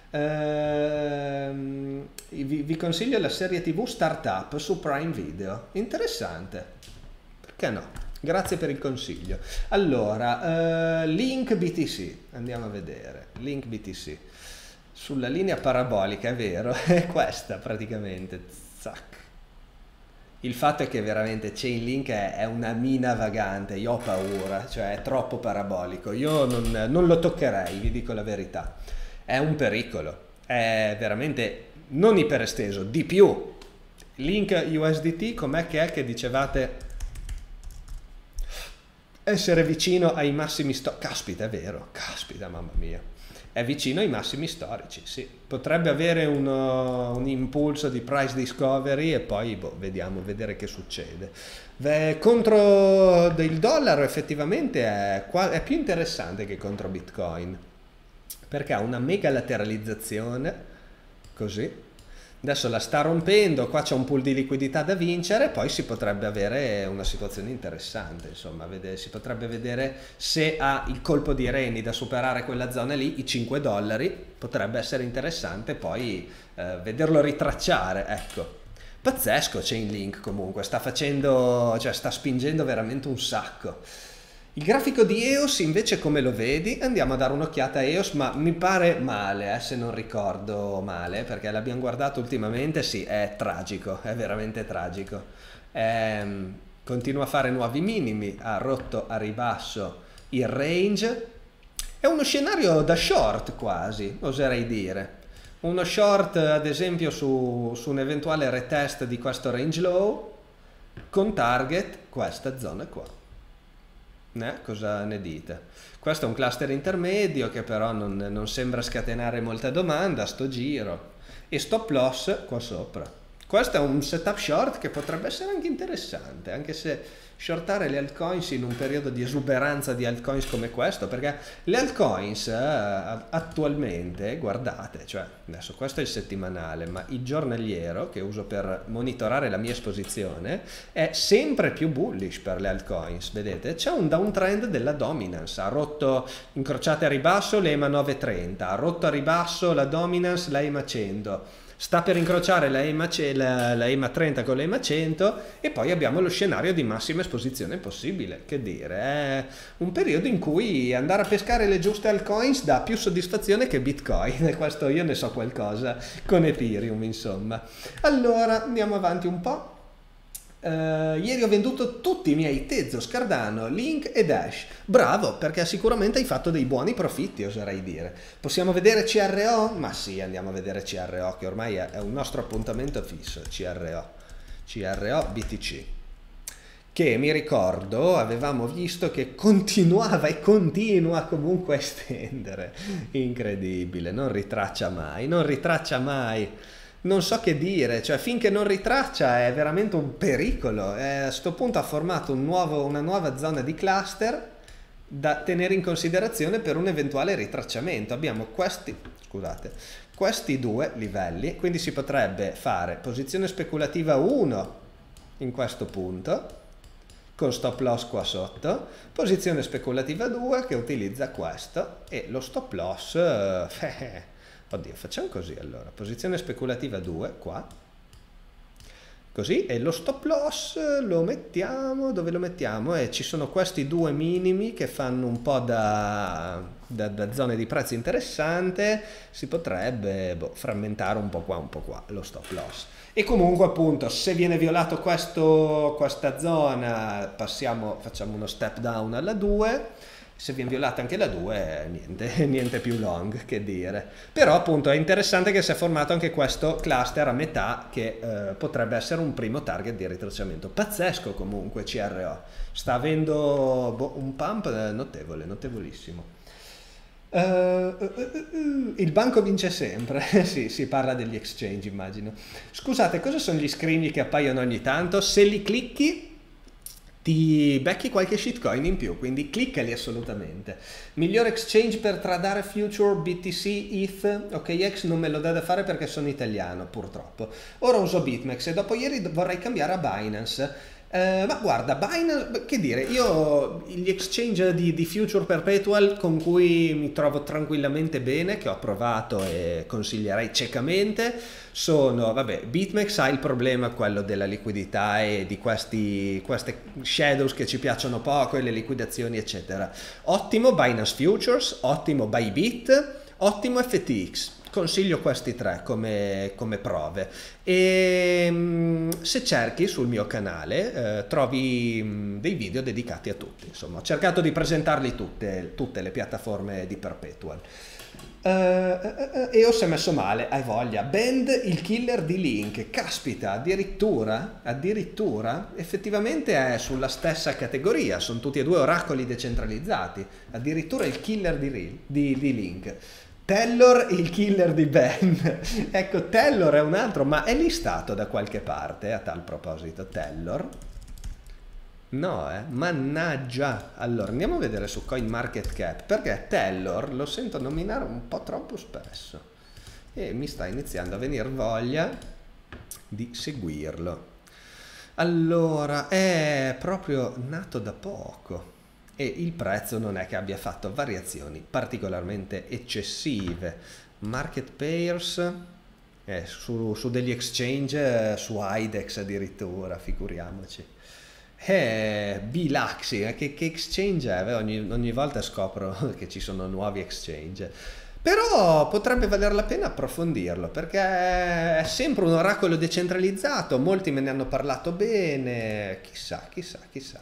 Ehm, vi, vi consiglio la serie tivù Startup su Prime Video, interessante, perché no? Grazie per il consiglio. Allora, uh, Link B T C, andiamo a vedere, Link B T C, sulla linea parabolica, è vero, è questa praticamente, zac. Il fatto è che veramente Chainlink è, è una mina vagante, io ho paura, cioè è troppo parabolico, io non, non lo toccherei, vi dico la verità, è un pericolo, è veramente non iperesteso, di più. Link U S D T com'è che è che dicevate essere vicino ai massimi storici? Caspita, è vero, caspita, mamma mia. È vicino ai massimi storici, sì. Potrebbe avere uno, un impulso di price discovery e poi boh, vediamo, vedere che succede. Beh, contro il dollaro effettivamente è, è più interessante che contro Bitcoin, perché ha una mega lateralizzazione, così. Adesso la sta rompendo, qua c'è un pool di liquidità da vincere, poi si potrebbe avere una situazione interessante, insomma, vede, si potrebbe vedere se ha il colpo di reni da superare quella zona lì, i cinque dollari, potrebbe essere interessante poi eh, vederlo ritracciare, ecco. Pazzesco Chainlink comunque, sta facendo, cioè sta spingendo veramente un sacco. Il grafico di E O S invece come lo vedi? Andiamo a dare un'occhiata a E O S, ma mi pare male, eh, se non ricordo male, perché l'abbiamo guardato ultimamente, sì, è tragico, è veramente tragico. Ehm, continua a fare nuovi minimi, ha rotto a ribasso il range, è uno scenario da short quasi, oserei dire. Uno short ad esempio su, su un eventuale retest di questo range low, con target questa zona qua. Eh, cosa ne dite? Questo è un cluster intermedio che però non, non sembra scatenare molta domanda, sto giro, e stop loss qua sopra. Questo è un setup short che potrebbe essere anche interessante, anche se shortare le altcoins in un periodo di esuberanza di altcoins come questo, perché le altcoins eh, attualmente, guardate, cioè adesso questo è il settimanale, ma il giornaliero che uso per monitorare la mia esposizione è sempre più bullish per le altcoins, vedete? C'è un downtrend della dominance, ha rotto, incrociate a ribasso le E M A nove trenta, ha rotto a ribasso la dominance la E M A cento, sta per incrociare la E M A, la, la E M A trenta con la E M A cento e poi abbiamo lo scenario di massima esposizione possibile. Che dire, è un periodo in cui andare a pescare le giuste altcoins dà più soddisfazione che Bitcoin, e questo io ne so qualcosa con Ethereum, insomma. Allora andiamo avanti un po'. Uh, ieri ho venduto tutti i miei Tezos, Cardano, Link e Dash. Bravo, perché sicuramente hai fatto dei buoni profitti, oserei dire. Possiamo vedere C R O? Ma sì, andiamo a vedere C R O, che ormai è un nostro appuntamento fisso. C R O, C R O B T C, che mi ricordo avevamo visto che continuava e continua comunque a estendere. Incredibile, non ritraccia mai, non ritraccia mai. Non so che dire, cioè finché non ritraccia è veramente un pericolo. Eh, a sto punto ha formato un nuovo, una nuova zona di cluster da tenere in considerazione per un eventuale ritracciamento. Abbiamo questi, scusate, questi due livelli, quindi si potrebbe fare posizione speculativa uno in questo punto, con stop loss qua sotto, posizione speculativa due che utilizza questo, e lo stop loss... Eh, oddio, facciamo così allora, posizione speculativa due qua, così, e lo stop loss lo mettiamo, dove lo mettiamo? E ci sono questi due minimi che fanno un po' da, da, da zone di prezzo interessante, si potrebbe boh, frammentare un po' qua, un po' qua, lo stop loss. E comunque appunto se viene violato questo, questa zona, passiamo, facciamo uno step down alla due, se viene violata anche la due, niente, niente più long, che dire. Però appunto è interessante che si è formato anche questo cluster a metà che eh, potrebbe essere un primo target di ritracciamento. Pazzesco comunque C R O, sta avendo boh, un pump notevole, notevolissimo. Uh, uh, uh, uh, il banco vince sempre. Sì, si parla degli exchange, immagino. Scusate, cosa sono gli scrigni che appaiono ogni tanto? Se li clicchi ti becchi qualche shitcoin in più, quindi cliccali assolutamente. Miglior exchange per tradare future B T C, E T H, OKX non me lo dà da fare perché sono italiano purtroppo. Ora uso BitMEX e dopo ieri vorrei cambiare a Binance. Uh, ma guarda, Binance, che dire, io gli exchange di, di future perpetual con cui mi trovo tranquillamente bene, che ho provato e consiglierei ciecamente, sono, vabbè, BitMEX ha il problema quello della liquidità e di questi, queste shadows che ci piacciono poco e le liquidazioni eccetera. Ottimo Binance Futures, ottimo Bybit, ottimo F T X. consiglio questi tre come, come prove. E mh, se cerchi sul mio canale eh, trovi mh, dei video dedicati a tutti. Insomma, ho cercato di presentarli tutte, tutte le piattaforme di Perpetual. Uh, uh, uh, e o si è messo male, hai voglia. Band il killer di Link, caspita, addirittura, addirittura, effettivamente è sulla stessa categoria, sono tutti e due oracoli decentralizzati, addirittura il killer di, di, di Link. Tellor il killer di Ben. Ecco, Tellor è un altro, ma è listato da qualche parte a tal proposito, Tellor? No, eh, mannaggia. Allora, andiamo a vedere su CoinMarketCap, perché Tellor lo sento nominare un po' troppo spesso e mi sta iniziando a venire voglia di seguirlo. Allora, è proprio nato da poco e il prezzo non è che abbia fatto variazioni particolarmente eccessive. Market pairs, eh, su, su degli exchange, su IDEX addirittura, figuriamoci. Eh, Bilaxi, eh, che, che exchange è? Ogni, ogni volta scopro che ci sono nuovi exchange. Però potrebbe valer la pena approfondirlo, perché è sempre un oracolo decentralizzato, molti me ne hanno parlato bene, chissà, chissà, chissà.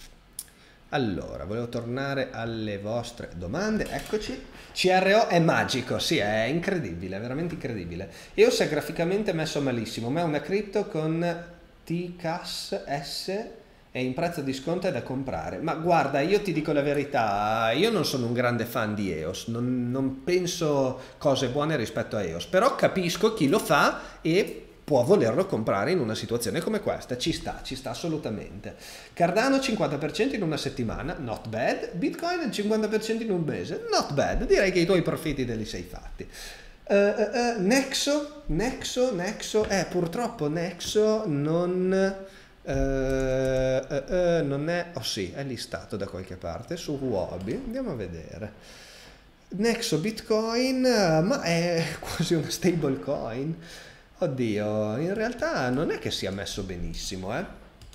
Allora, volevo tornare alle vostre domande, eccoci. C R O è magico, sì, è incredibile, è veramente incredibile. E o se è graficamente messo malissimo, ma è una cripto con T C A S S e in prezzo di sconto è da comprare. Ma guarda, io ti dico la verità, io non sono un grande fan di E O S, non, non penso cose buone rispetto a E O S, però capisco chi lo fa e può volerlo comprare in una situazione come questa, ci sta, ci sta assolutamente. Cardano cinquanta per cento in una settimana, not bad. Bitcoin al cinquanta per cento in un mese, not bad. Direi che i tuoi profitti te li sei fatti. Uh, uh, uh, Nexo, Nexo, Nexo, eh purtroppo Nexo non... Uh, uh, uh, non è, oh sì, è listato da qualche parte su Huobi, andiamo a vedere. Nexo Bitcoin, uh, ma è quasi una stablecoin. Oddio, in realtà non è che sia messo benissimo, eh?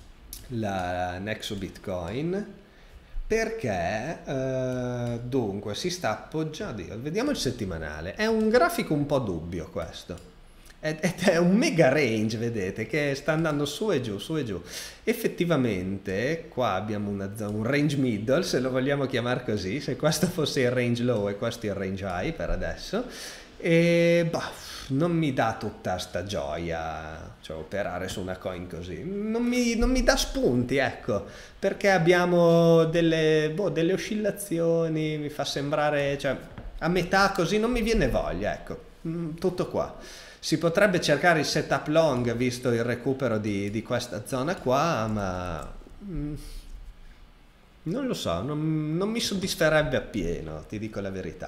La Nexo Bitcoin, perché uh, dunque si sta appoggiando. Vediamo il settimanale, è un grafico un po' dubbio questo. Ed è un mega range, vedete, che sta andando su e giù, su e giù. Effettivamente, qua abbiamo una zona, un range middle, se lo vogliamo chiamare così, se questo fosse il range low e questo il range high per adesso. E bah, non mi dà tutta sta gioia, cioè operare su una coin così. Non mi, non mi dà spunti, ecco, perché abbiamo delle, boh, delle oscillazioni, mi fa sembrare, cioè, a metà così non mi viene voglia, ecco, tutto qua. Si potrebbe cercare il setup long visto il recupero di, di questa zona qua, ma mm, non lo so, non, non mi soddisferebbe appieno, ti dico la verità.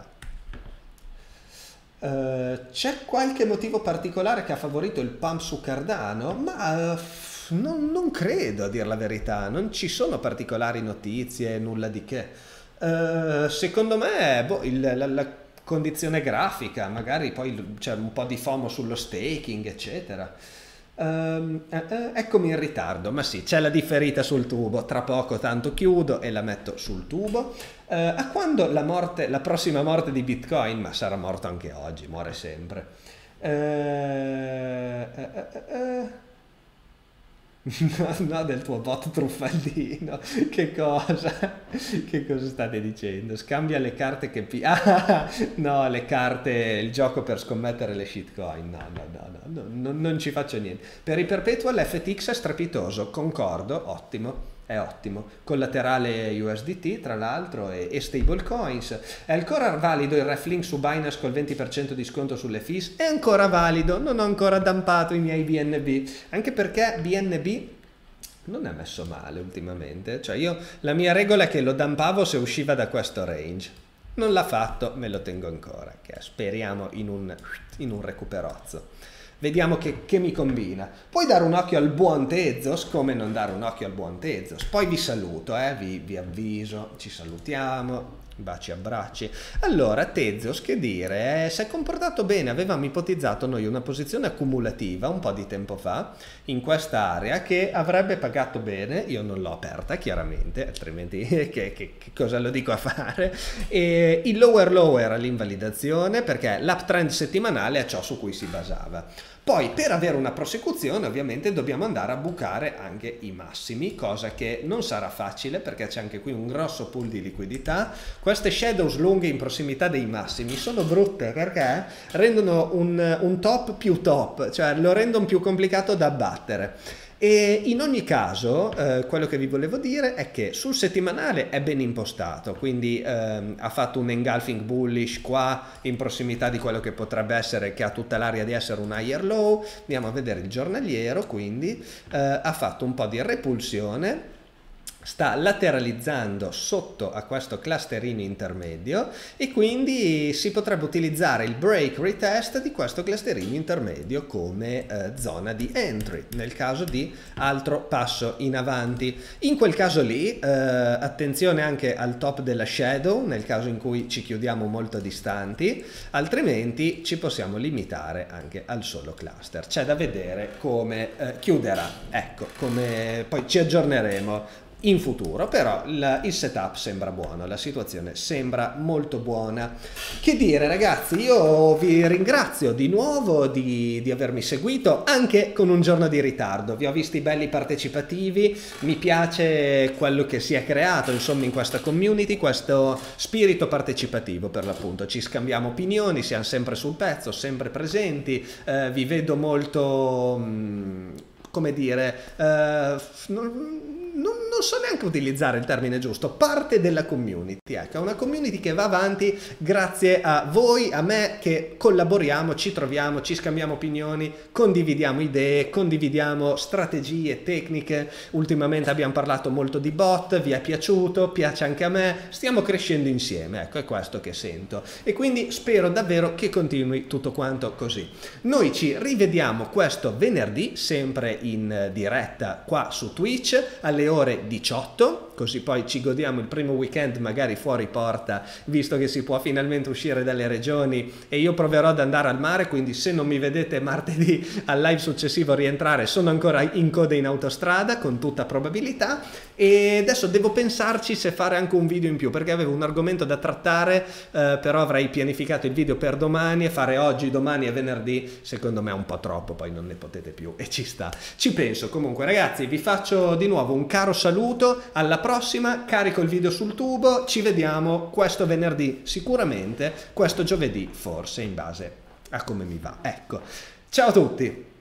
Uh, c'è qualche motivo particolare che ha favorito il pump su Cardano? Ma uh, non, non credo, a dir la verità, non ci sono particolari notizie, nulla di che. Uh, secondo me, boh, il, la, la condizione grafica, magari poi c'è un po' di FOMO sullo staking, eccetera. Um, eh, eh, eccomi in ritardo, ma sì, c'è la differita sul tubo, tra poco tanto chiudo e la metto sul tubo. Uh, a quando la morte, la prossima morte di Bitcoin? Ma sarà morto anche oggi, muore sempre. Uh, uh, uh, uh. No, no, del tuo bot truffaldino, che cosa? Che cosa state dicendo? Scambia le carte che... Pi ah, no, le carte, il gioco per scommettere le shitcoin, no, no, no, no, no, no, non ci faccio niente. Per i Perpetual l'F T X è strepitoso, concordo, ottimo. È ottimo, collaterale U S D T tra l'altro e, e stable coins. È ancora valido il reflink su Binance col venti per cento di sconto sulle fees? È ancora valido, non ho ancora dampato i miei B N B, anche perché B N B non è messo male ultimamente, cioè io la mia regola è che lo dampavo se usciva da questo range, non l'ha fatto, me lo tengo ancora, che speriamo in un, in un recuperozzo. Vediamo che, che mi combina. Puoi dare un occhio al buon Tezos, come non dare un occhio al buon Tezos. Poi vi saluto, eh? vi, vi avviso, ci salutiamo. Baci, abbracci. Allora, Tezios, che dire, eh, si è comportato bene, avevamo ipotizzato noi una posizione accumulativa un po' di tempo fa in questa area che avrebbe pagato bene, io non l'ho aperta chiaramente, altrimenti che, che, che cosa lo dico a fare, e il lower lower all'invalidazione perché l'uptrend settimanale è ciò su cui si basava. Poi per avere una prosecuzione ovviamente dobbiamo andare a bucare anche i massimi, cosa che non sarà facile perché c'è anche qui un grosso pool di liquidità. Queste shadows lunghe in prossimità dei massimi sono brutte perché rendono un, un top più top, cioè lo rendono più complicato da abbattere. E in ogni caso eh, quello che vi volevo dire è che sul settimanale è ben impostato, quindi ehm, ha fatto un engulfing bullish qua in prossimità di quello che potrebbe essere, che ha tutta l'aria di essere un higher low. Andiamo a vedere il giornaliero, quindi eh, ha fatto un po' di repulsione, sta lateralizzando sotto a questo clusterino intermedio e quindi si potrebbe utilizzare il break retest di questo clusterino intermedio come eh, zona di entry nel caso di altro passo in avanti. In quel caso lì eh, attenzione anche al top della shadow nel caso in cui ci chiudiamo molto distanti, altrimenti ci possiamo limitare anche al solo cluster. C'è da vedere come eh, chiuderà, ecco, come poi ci aggiorneremo in futuro, però il, il setup sembra buono, la situazione sembra molto buona. Che dire ragazzi, io vi ringrazio di nuovo di, di avermi seguito anche con un giorno di ritardo, vi ho visti belli partecipativi, mi piace quello che si è creato insomma in questa community, questo spirito partecipativo per l'appunto, ci scambiamo opinioni, siamo sempre sul pezzo, sempre presenti, eh, vi vedo molto mh, come dire eh, non, Non, non so neanche utilizzare il termine giusto, parte della community, ecco, è una community che va avanti grazie a voi, a me che collaboriamo, ci troviamo, ci scambiamo opinioni, condividiamo idee, condividiamo strategie, tecniche, ultimamente abbiamo parlato molto di bot, vi è piaciuto, piace anche a me, stiamo crescendo insieme, ecco, è questo che sento e quindi spero davvero che continui tutto quanto così. Noi ci rivediamo questo venerdì, sempre in diretta qua su Twitch, alle ore diciotto, così poi ci godiamo il primo weekend magari fuori porta, visto che si può finalmente uscire dalle regioni e io proverò ad andare al mare, quindi se non mi vedete martedì al live successivo rientrare sono ancora in coda in autostrada con tutta probabilità e adesso devo pensarci se fare anche un video in più perché avevo un argomento da trattare, eh, però avrei pianificato il video per domani e fare oggi, domani e venerdì secondo me è un po' troppo, poi non ne potete più e ci sta, ci penso. Comunque ragazzi vi faccio di nuovo un caro saluto, alla prossima, carico il video sul tubo, ci vediamo questo venerdì sicuramente, questo giovedì forse in base a come mi va. Ecco, ciao a tutti!